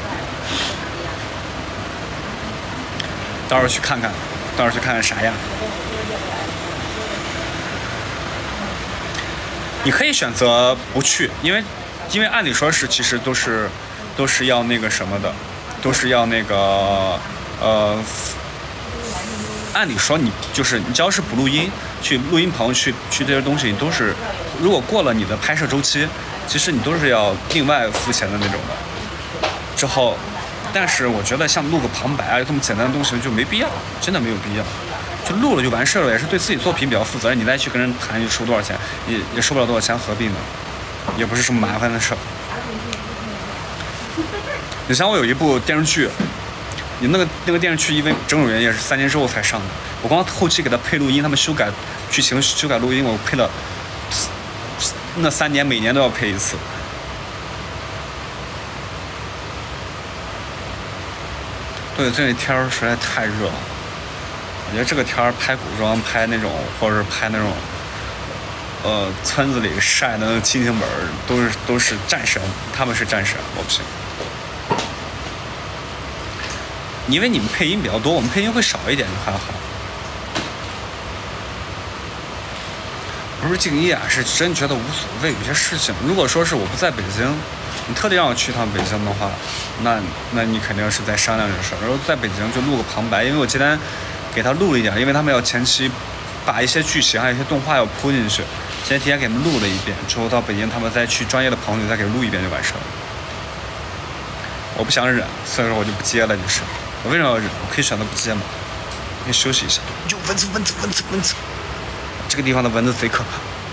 到时候去看看啥样。 你可以选择不去，因为按理说是其实都是要那个什么的，都是要那个按理说你只要是不录音，去录音棚去这些东西，你都是如果过了你的拍摄周期，其实你都是要另外付钱的那种的。之后，但是我觉得像录个旁白啊这么简单的东西就没必要，真的没有必要。就录了就完事儿了，也是对自己作品比较负责任。你再去跟人谈，你收多少钱，也收不了多少钱，何必呢？也不是什么麻烦的事儿。你像我有一部电视剧，你那个电视剧因为种种原因也是3年之后才上的，我光后期给他配录音，他们修改剧情、修改录音，我配了那3年，每年都要配一次。对，这天儿实在太热了。我觉得这个天儿拍古装、拍那种，或者是拍那种，村子里晒的那个亲情本都是战神，他们是战神，我不行。因为你们配音比较多，我们配音会少一点，就还好。不是敬业啊，是真觉得无所谓。有些事情，如果说是我不在北京，你特地让我去一趟北京的话，那你肯定是在商量这事儿。然后在北京就录个旁白，因为我今天给他录了一点，因为他们要前期把一些剧情还有一些动画要铺进去，今天提前给他们录了一遍，之后到北京他们再去专业的棚里再给录一遍就完事儿了。我不想忍，所以说我就不接了，就是。我为什么要忍？我可以选择不接嘛，我可以休息一下。就蚊子，这个地方的蚊子贼可怕。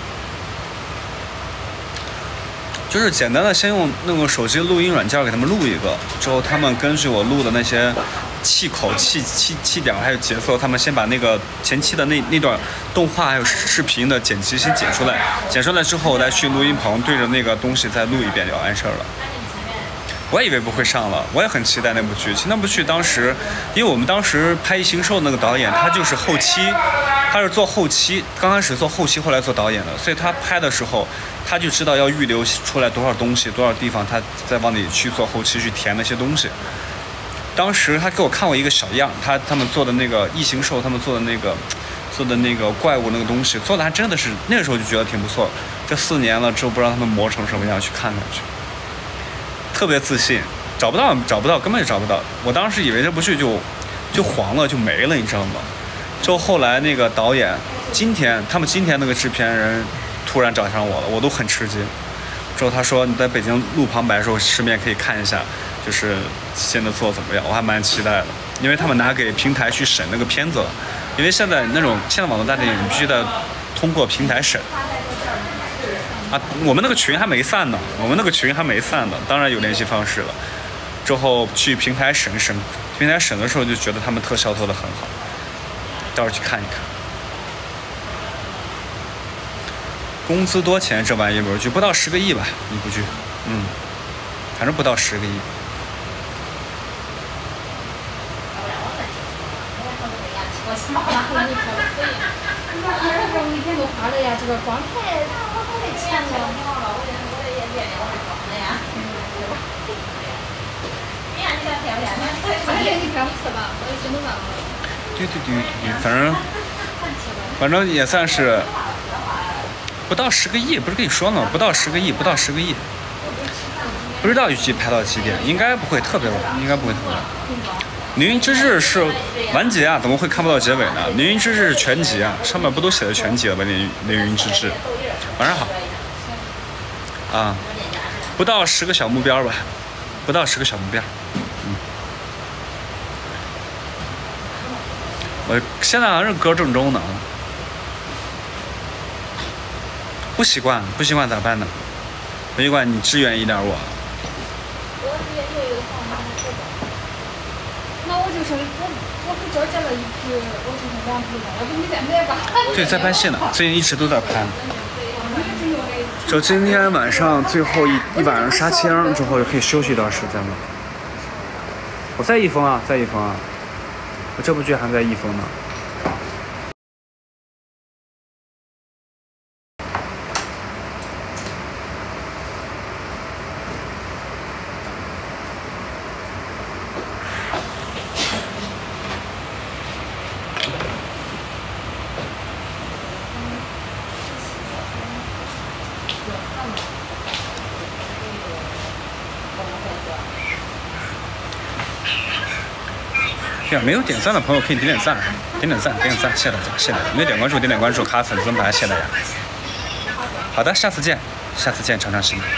就是简单的先用那个手机录音软件给他们录一个，之后他们根据我录的那些气口、气点还有节奏，他们先把那个前期的那段动画还有视频的剪辑先剪出来，剪出来之后我再去录音棚对着那个东西再录一遍就完事儿了。我也以为不会上了，我也很期待那部剧。其实那部剧当时，因为我们当时拍《异形兽》那个导演，他就是后期，他是做后期，刚开始做后期，后来做导演的，所以他拍的时候，他就知道要预留出来多少东西，多少地方，他再往里去做后期去填那些东西。当时他给我看过一个小样，他们做的那个《异形兽》，他们做的那个怪物那个东西，做的还真的是那个时候就觉得挺不错。这4年了之后，不知道他们磨成什么样，去看看去。特别自信，找不到，根本就找不到。我当时以为这部剧就黄了，就没了，你知道吗？之后后来那个导演，他们今天那个制片人突然找上我了，我都很吃惊。之后他说你在北京录旁白的时候，顺便可以看一下，就是现在做得怎么样，我还蛮期待的。因为他们拿给平台去审那个片子了，因为现在网络大电影你必须得通过平台审。啊，我们那个群还没散呢，当然有联系方式了。之后去平台审，平台审的时候就觉得他们特效做得很好，到时候去看一看。工资多钱这玩意儿就不到10个亿吧，一部剧，反正不到10个亿。 我每天都花了呀，这个光台好得钱了。我的也变的，我还装的呀。你看你漂亮，你看不错吧？我的心都烂了。 对，反正也算是不到10个亿，不是跟你说呢，不到10个亿。不知道预计拍到几点，应该不会特别晚，凌云之日是完结啊，怎么会看不到结尾呢？凌云之日是全集啊，上面不都写的全集了吗？凌云之日，晚上好。啊，不到10个小目标吧，我现在好像是歌正中呢，不习惯咋办呢？不习惯你支援一点我。 那我就是我不交接了一批，我就是2批了，要不你再买吧。 对，在拍戏呢，最近一直都在拍。就今天晚上最后一晚上杀青之后，就可以休息一段时间了。我在一峰啊，我这部剧还在一峰呢。 对啊，没有点赞的朋友可以点点赞，点点赞，点点赞，谢谢大家，谢谢大家。没有点关注，点点关注，卡粉丝牌，谢谢大家。好的，下次见，下次见，常常行。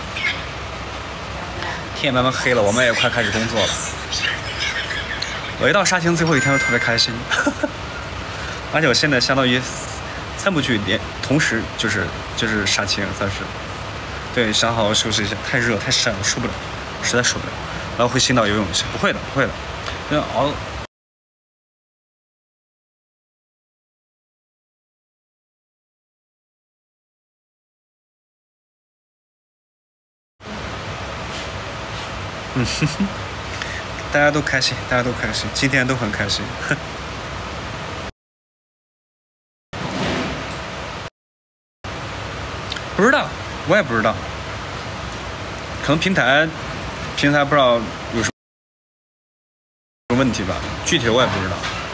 天也慢慢黑了，我们也快开始工作了。我一到杀青最后一天，就特别开心，而且我现在相当于3部剧同时就是杀青，算是。对，想好好休息一下，太热太晒了，受不了，实在受不了。然后回青岛游泳去，不会的，不会的，因为熬。大家都开心，大家都开心，今天都很开心。不知道，我也不知道，可能平台不知道有什么问题吧，具体我也不知道。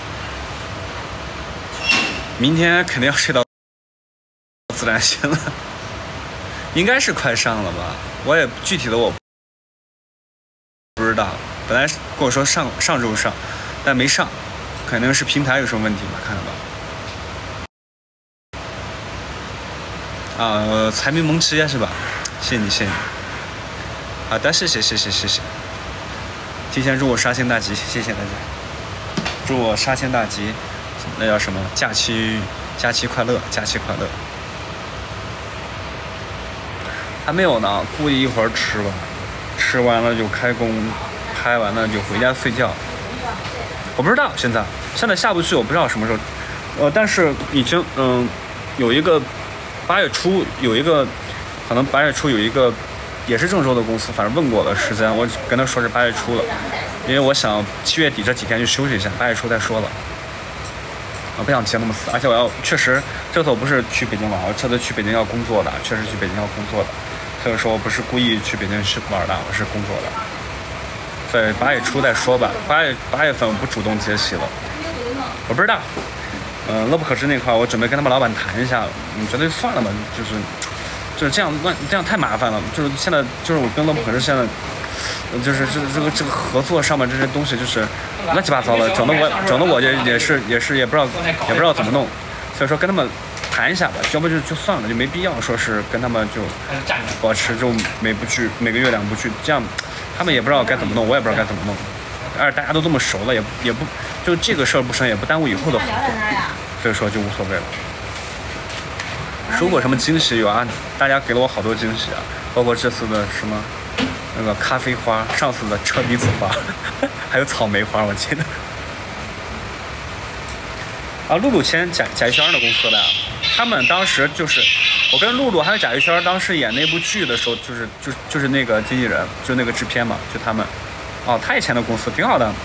明天肯定要睡到自然醒了，应该是快上了吧？我也具体的我不知道，本来跟我说上周上，但没上，肯定是平台有什么问题吧？看看吧。财迷蒙吃呀是吧？谢谢你，谢谢你。好的，谢谢。提前祝我杀青大吉，谢谢大家。祝我杀青大吉，那叫什么？假期快乐，假期快乐。还没有呢，估计一会儿吃吧，吃完了就开工，开完了就回家睡觉。我不知道现在下不去，我不知道什么时候。但是已经有一个。8月初有一个，可能8月初有一个，也是郑州的公司，反正问过了时间，我跟他说是8月初了，因为我想7月底这几天去休息一下，8月初再说了。我不想接那么死，而且确实这次我不是去北京玩，我这次去北京要工作的，确实去北京要工作的，所以说我不是故意去北京去玩的，我是工作的。所以8月初再说吧，8月份我不主动接戏了，我不知道。乐不可支那块，我准备跟他们老板谈一下，觉得算了吧，就是这样这样太麻烦了，就是现在就是我跟乐不可支现在，就是这个合作上面这些东西就是乱七八糟的，整的我也不知道怎么弄，所以说跟他们谈一下吧，要不就算了，就没必要说是跟他们就保持就每个月2部剧，这样他们也不知道该怎么弄，我也不知道该怎么弄。而且大家都这么熟了，也不就这个事儿不成，也不耽误以后的合作，所以说就无所谓了。收获什么惊喜有啊？大家给了我好多惊喜啊，包括这次的什么那个咖啡花，上次的车厘子花，还有草莓花，我记得。露露签贾一轩的公司的呀，他们当时就是我跟露露还有贾一轩当时演那部剧的时候，就是那个经纪人，就那个制片嘛，就他们。他以前的公司挺好的。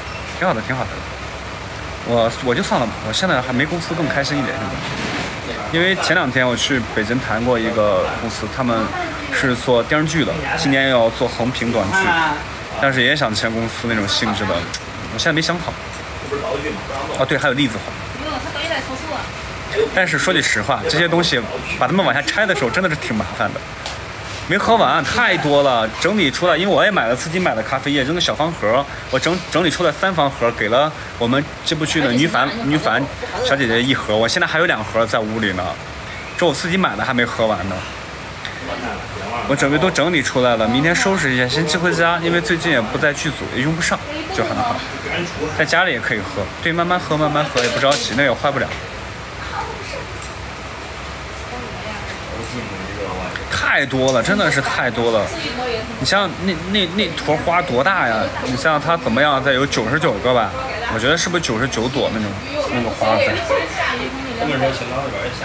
我就算了，我现在还没公司更开心一点，因为前2天我去北京谈过一个公司，他们是做电视剧的，今年要做横屏短剧，但是也想签公司那种性质的，我现在没想好。对，还有栗子花。但是说句实话，这些东西把它们往下拆的时候，真的是挺麻烦的。没喝完，太多了，整理出来，因为我也买了自己买的咖啡液，扔个小方盒，我整理出来3方盒，给了我们这部剧的女凡小姐姐1盒，我现在还有2盒在屋里呢，这我自己买的还没喝完呢。我准备都整理出来了，明天收拾一下，先寄回家，因为最近也不在剧组，也用不上，就很好，在家里也可以喝，对，慢慢喝，也不着急，那也坏不了。太多了，真的是太多了。你像那坨花多大呀？你像它怎么样？再有99个吧，我觉得是不是99朵那个花在？他们说青岛这边也下。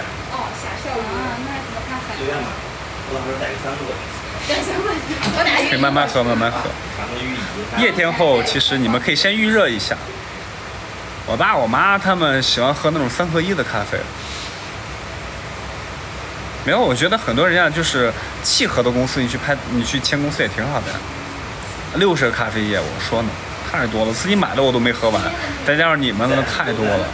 可以慢慢喝。夜天后，其实你们可以先预热一下。我爸我妈他们喜欢喝那种3合1的咖啡。没有，我觉得很多人家就是契合的公司，你去签公司也挺好的呀。60个咖啡液，我说呢，太多了，自己买的我都没喝完，再加上你们的太多了。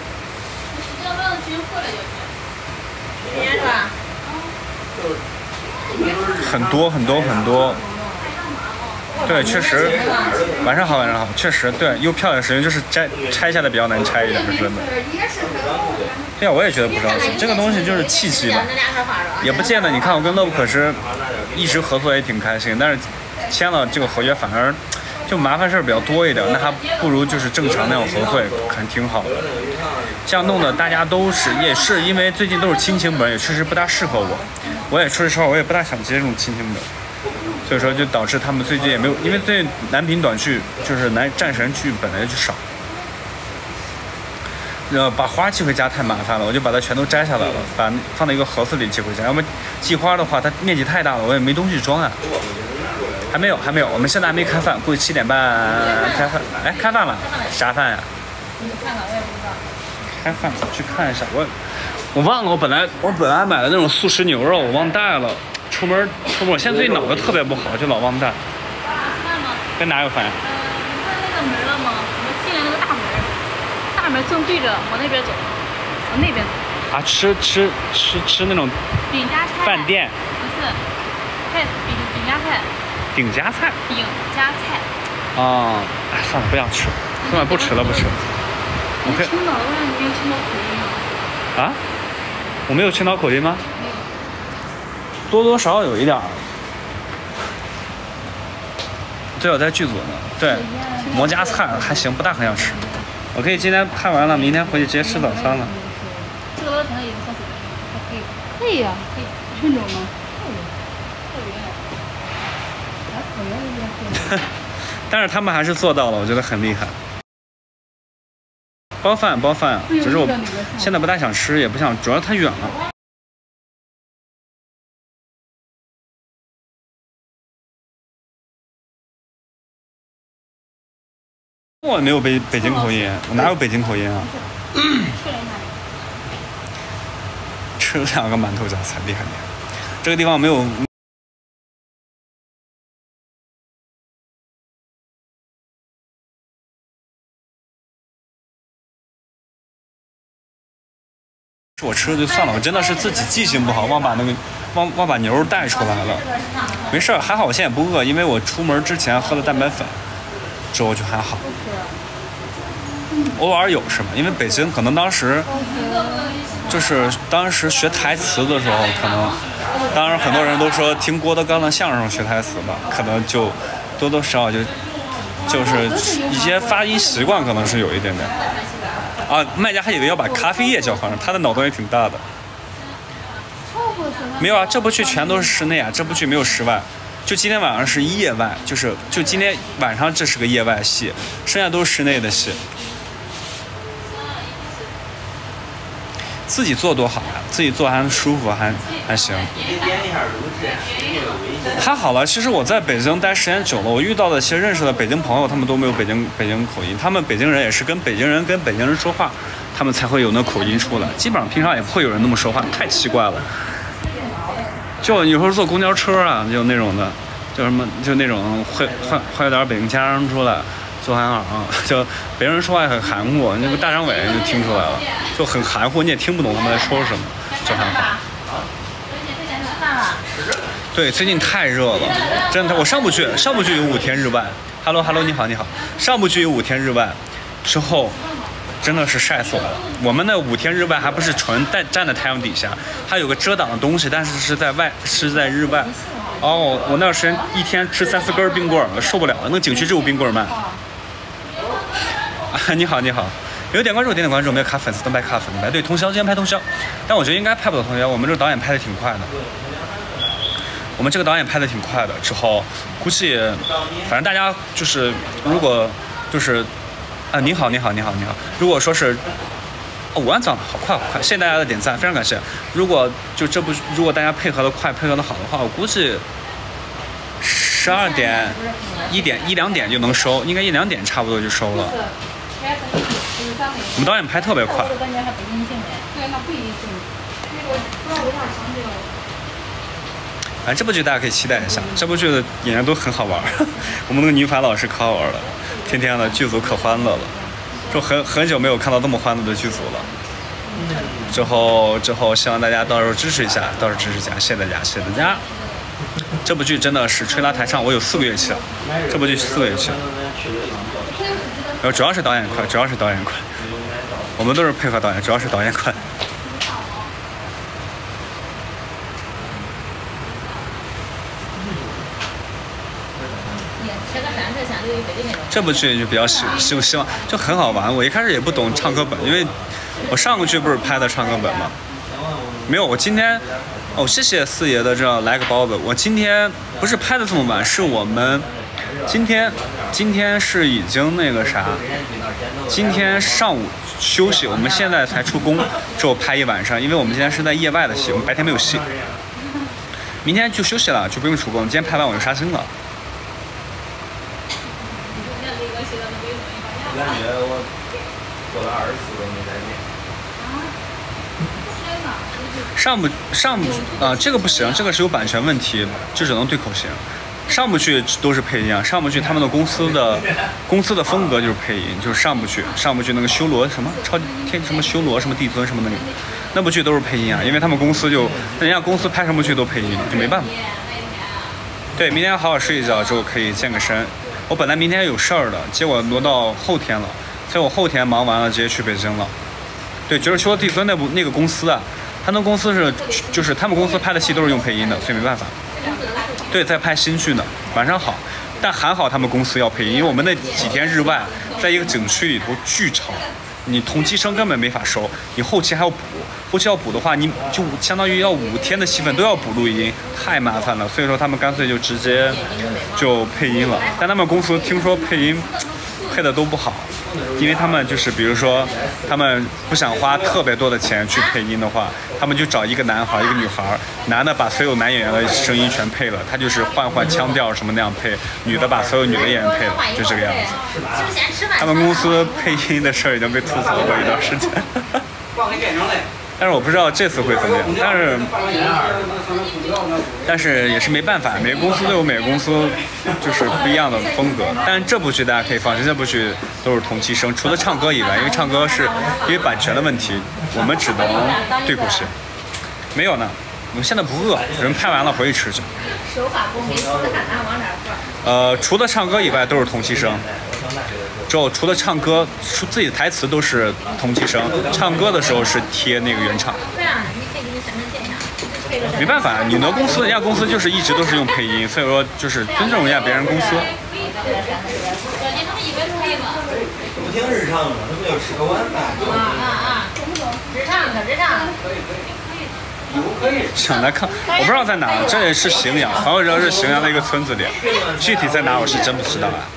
很多。 对，确实，晚上好，晚上好，确实对，又漂亮，实际就是拆下来比较难拆一点，是真的。对啊，我也觉得不着急，这个东西就是契机吧，也不见得。你看我跟乐不可支一直合作也挺开心，但是签了这个合约反而就麻烦事儿比较多一点，那还不如就是正常那样合作，还挺好的。这样弄的大家都是，也是因为最近都是亲情本，也确实不大适合我。我也说实话，我也不大想接这种亲情本。所以说就导致他们最近也没有，因为最近男频短剧就是战神剧本来就少，把花寄回家太麻烦了，我就把它全都摘下来了，放在一个盒子里寄回家。要么寄花的话，它面积太大了，我也没东西装啊。还没有，我们现在还没开饭，估计7点半开饭。哎，开饭了，啥饭呀？ 你看看，我也不知道。 开饭，去看一下。我忘了，我本来买的那种素食牛肉，我忘带了。出门，我现在最近脑子特别不好，就老忘带。 饭吗？ 跟哪有饭？ 你看那个门了吗？我们进来那个大门正对着往那边走，往那边走。 啊，吃那种饼夹菜。 饭店。 不是，饼夹菜。 饼夹菜。 饼夹菜。 哦，哎，算了，不想吃，算了，不吃了。 你青岛的你没有青岛口音吗？ 啊？我没有青岛口音吗？多多少少有一点儿。对，我在剧组呢。对，馍夹菜还行，不大很想吃。我可以今天拍完了，明天回去直接吃早餐了。 这个楼层也不算可以。 可以呀，可以。纯种吗？ 但是他们还是做到了，我觉得很厉害。包饭，只是我现在不大想吃，也不想，主要太远了。我没有北京口音，我哪有北京口音啊？吃了2个馒头夹菜，厉害。这个地方没有。我吃了就算了，我真的是自己记性不好，忘把牛肉带出来了。没事，还好我现在不饿，因为我出门之前喝了蛋白粉，之后就还好。偶尔有是吧？因为北京可能当时学台词的时候，可能当然很多人都说听郭德纲的相声学台词吧，可能就多多少少就是一些发音习惯可能是有一点点。啊，卖家还以为要把咖啡液叫上，他的脑洞也挺大的。没有啊，这部剧全都是室内啊，这部剧没有室外。就今天晚上是夜外，就今天晚上这是个夜外戏，剩下都是室内的戏。自己做多好呀，自己做还舒服，还行。还好了，其实我在北京待时间久了，我遇到的一些认识的北京朋友，他们都没有北京口音，他们北京人也是跟北京人说话，他们才会有那口音出来，基本上平常也不会有人那么说话，太奇怪了。就有时候坐公交车啊，就那种的，就什么就那种会有点北京腔出来。就很好啊，就别人说话很含糊，那个大张伟就听出来了，就很含糊，你也听不懂他们在说什么，就很好。对，最近太热了，真的。我上部剧有5天日外 ，Hello， 你好。上部剧有5天日外，之后真的是晒死我了。我们那5天日外还不是纯站在太阳底下，还有个遮挡的东西，但是是在日外。哦，我那段时间一天吃3、4根冰棍儿，受不了了。那景区只有冰棍儿卖。啊，你好，有点关注，点关注，我们要卡粉丝灯拍卡粉丝灯。对，通宵，今天拍通宵，但我觉得应该拍不到通宵。我们这个导演拍的挺快的，之后估计，反正大家就是如果就是啊，你好，如果说是5万赞了，好快，谢谢大家的点赞，非常感谢。如果大家配合的快，配合的好的话，我估计12点、1点、2点就能收，应该1、2点差不多就收了。我们导演拍特别快。反正这部剧大家可以期待一下，这部剧的演员都很好玩。我们那个女反老师可好玩了，天天的剧组可欢乐了，就很久没有看到这么欢乐的剧组了。之后希望大家到时候支持一下，谢谢大家。 这部剧真的是吹拉弹唱，我有4个乐器了，这部剧4个乐器了。然后主要是导演快，主要是导演快，我们都是配合导演，主要是导演快。这部剧就比较希望就很好玩。我一开始也不懂唱歌本，因为我上个剧不是拍的唱歌本吗？没有，我今天谢谢四爷的这来个包子。我今天不是拍的这么晚，是我们今天是已经那个啥，今天上午休息，我们现在才出工，之后拍一晚上，因为我们今天是在夜外的戏，我们白天没有戏，明天就休息了，就不用出工。今天拍完我就杀青了。 我感觉我过了24个没在练。 这个不行，这个是有版权问题，就只能对口型。上部剧都是配音啊，上部剧他们的公司的风格就是配音，就是上部剧那个修罗什么超天什么修罗什么帝尊什么那部剧都是配音啊，因为他们公司人家公司拍什么剧都配音，就没办法。对，明天要好好睡一觉之后可以健个身。我本来明天有事儿的，结果挪到后天了，所以我后天忙完了直接去北京了。对，就是说帝尊那个公司啊，他们公司就是他们公司拍的戏都是用配音的，所以没办法。对，在拍新剧呢，晚上好，但还好他们公司要配音，因为我们那几天日外在一个景区里头巨吵，你同期声根本没法收，你后期还要补，后期要补的话，你就相当于要5天的戏份都要补录音，太麻烦了，所以说他们干脆就直接就配音了。但他们公司听说配音配的都不好，因为他们就是比如说他们不想花特别多的钱去配音的话，他们就找一个男孩一个女孩，男的把所有男演员的声音全配了，他就是换腔调什么那样配，女的把所有女的演员配了，就这个样子。他们公司配音的事儿已经被吐槽过一段时间。但是我不知道这次会怎么样，但是也是没办法，每个公司都有每个公司就是不一样的风格。但是这部剧大家可以放心，这部剧都是同期声，除了唱歌以外，因为唱歌是因为版权的问题，我们只能对口型。没有呢，我们现在不饿，人拍完了回去吃去。除了唱歌以外都是同期声。之后除了唱歌，自己的台词都是同期声，唱歌的时候是贴那个原唱。没办法，你的公司，人家公司就是一直都是用配音，所以说就是尊重人家别人公司。 不听日唱吗？他不就吃个晚饭？ 日唱。 想来看，我不知道在哪，这里是荥阳，好像是荥阳的一个村子里，具体在哪我是真不知道啊。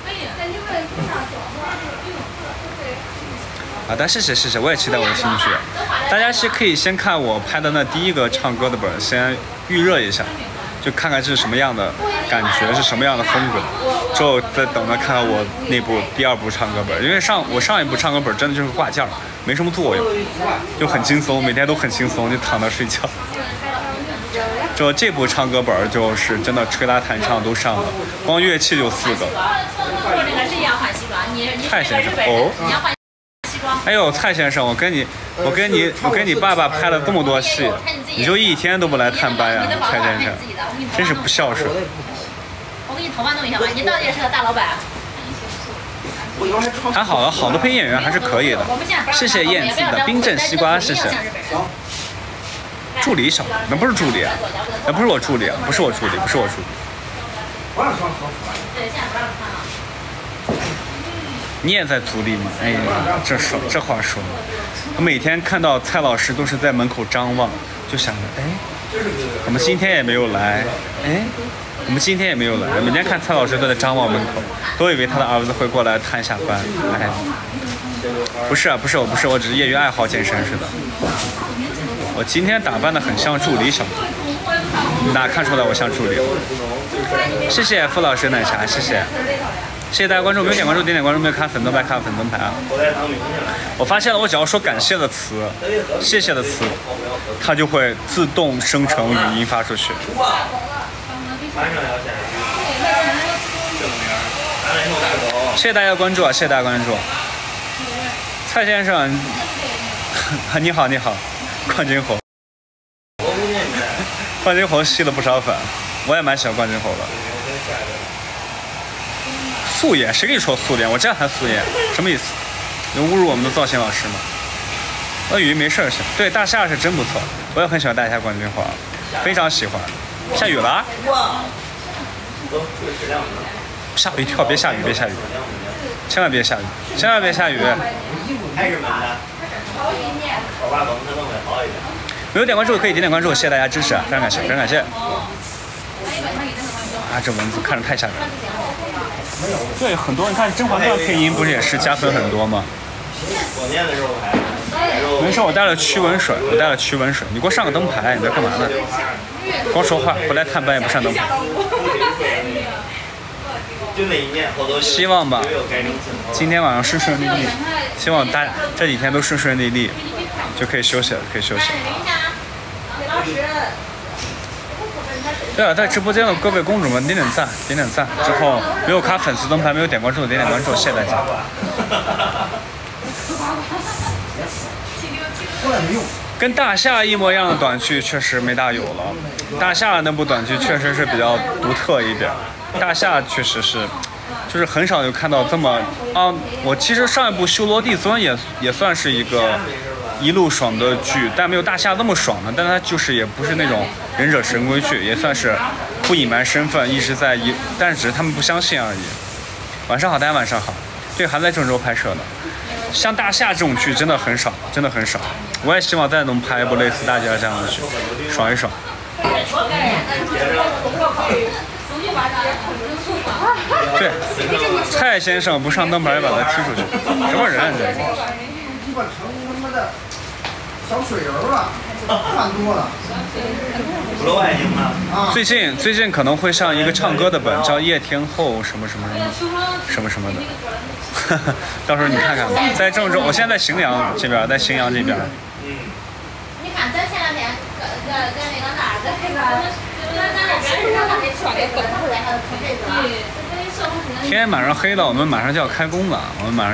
好的，谢谢，我也期待我的新剧。大家可以先看我拍的那第一个唱歌的本，先预热一下，就看看这是什么样的感觉，是什么样的风格，之后再等着看看我那部第2部唱歌本。因为我上一部唱歌本真的就是挂件儿，没什么作用，就很轻松，每天都很轻松，就躺那睡觉。这部唱歌本就是真的吹拉弹唱都上了，光乐器就4个。蔡先生哦。哎呦，蔡先生，我跟你爸爸拍了这么多戏，你就1天都不来探班呀，蔡先生，真是不孝顺。 我给你头发弄一下吧，你到底是个大老板。 还好了，好多配音演员还是可以的。谢谢燕子的冰镇西瓜，谢谢。助理小，那不是助理啊，那不是我助理啊，不是我助理。你也在组里吗？哎呀，这话说，我每天看到蔡老师都是在门口张望，就想着，哎，我们今天也没有来，每天看蔡老师都在张望门口，都以为他的儿子会过来探下班。哎，不是，我只是业余爱好健身似的。我今天打扮得很像助理小哥，哪看出来我像助理？谢谢傅老师奶茶，谢谢大家关注，没有点关注点点关注，没有看粉灯牌看粉灯牌啊！我发现了，我只要说感谢的词、谢谢的词，它就会自动生成语音发出去。谢谢大家关注啊！谢谢大家关注。蔡先生，你好，冠军猴吸了不少粉。 我也蛮喜欢冠军猴的。素颜？谁跟你说素颜？我这样还素颜？什么意思？你侮辱我们的造型老师吗？鳄鱼没事儿，对，大厦是真不错，我也很喜欢大厦冠军花，非常喜欢。下雨了？吓我一跳！别下雨，别下雨，千万别下雨，千万别下雨。 还是闷的。我把蒙子弄得好一点。 没有点关注可以点点关注，谢谢大家支持，非常感谢，非常感谢。啊，这蚊子看着太吓人了。对，很多你看《甄嬛传》配音不是也是加分很多吗？ 过年的时候还。 没事，我带了驱蚊水，我带了驱蚊水。你给我上个灯牌，你在干嘛呢？光说话，不来探班也不上灯牌。希望吧，今天晚上顺顺利利，希望这几天都顺顺利利，就可以休息了，可以休息了。对了，在直播间的各位公主们点点赞，点点赞。之后没有卡粉丝灯牌，没有点关注的点点关注，谢谢大家。跟大夏一模一样的短剧确实没大有了，大夏那部短剧确实是比较独特一点。大夏确实是，就是很少有看到这么我其实上一部《修罗帝尊》也算是一个一路爽的剧，但没有大夏那么爽的。但它就是也不是那种忍者神龟剧，也算是不隐瞒身份，一直在但只是他们不相信而已。晚上好，大家晚上好。对，还在郑州拍摄的。像大夏这种剧真的很少，真的很少。我也希望再能拍一部类似大家这样的剧，爽一爽。对，蔡先生不上灯牌把他踢出去，什么人啊这？ 基本成他妈的小水人了，看多了。 不露眼睛吗？ 最近可能会上一个唱歌的本，叫叶天后什么什么的。到时候你看看吧，在郑州，我现在在荥阳这边，在荥阳这边。 你看，咱前两天跟那个哪儿，跟那个，咱俩全是让他给穿给粉出来，还有穿被子了。 天马上黑了，我们马上就要开工了，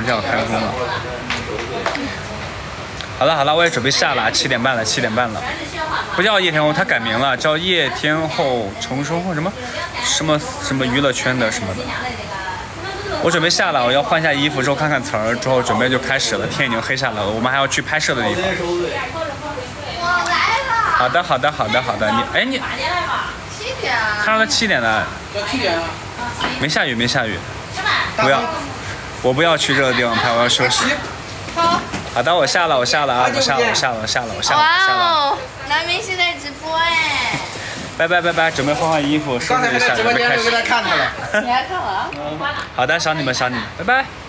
好了，我也准备下了，7点半了。不叫叶天后，他改名了，叫叶天后重生或什么娱乐圈的什么的。我准备下了，我要换下衣服之后看看词儿，之后准备就开始了。天已经黑下来了，我们还要去拍摄的地方。 我来了。 好的，你 7点。 他说7点的。 7点啊。 没下雨。我不要去这个地方拍，我要休息。好的，我下了啊，我下了。 哇哦，男明星在直播哎。 拜，准备换衣服，收拾一下，准备开始。 刚才在直播间就给他看他了。 你还看了？ 好的，想你们，拜拜。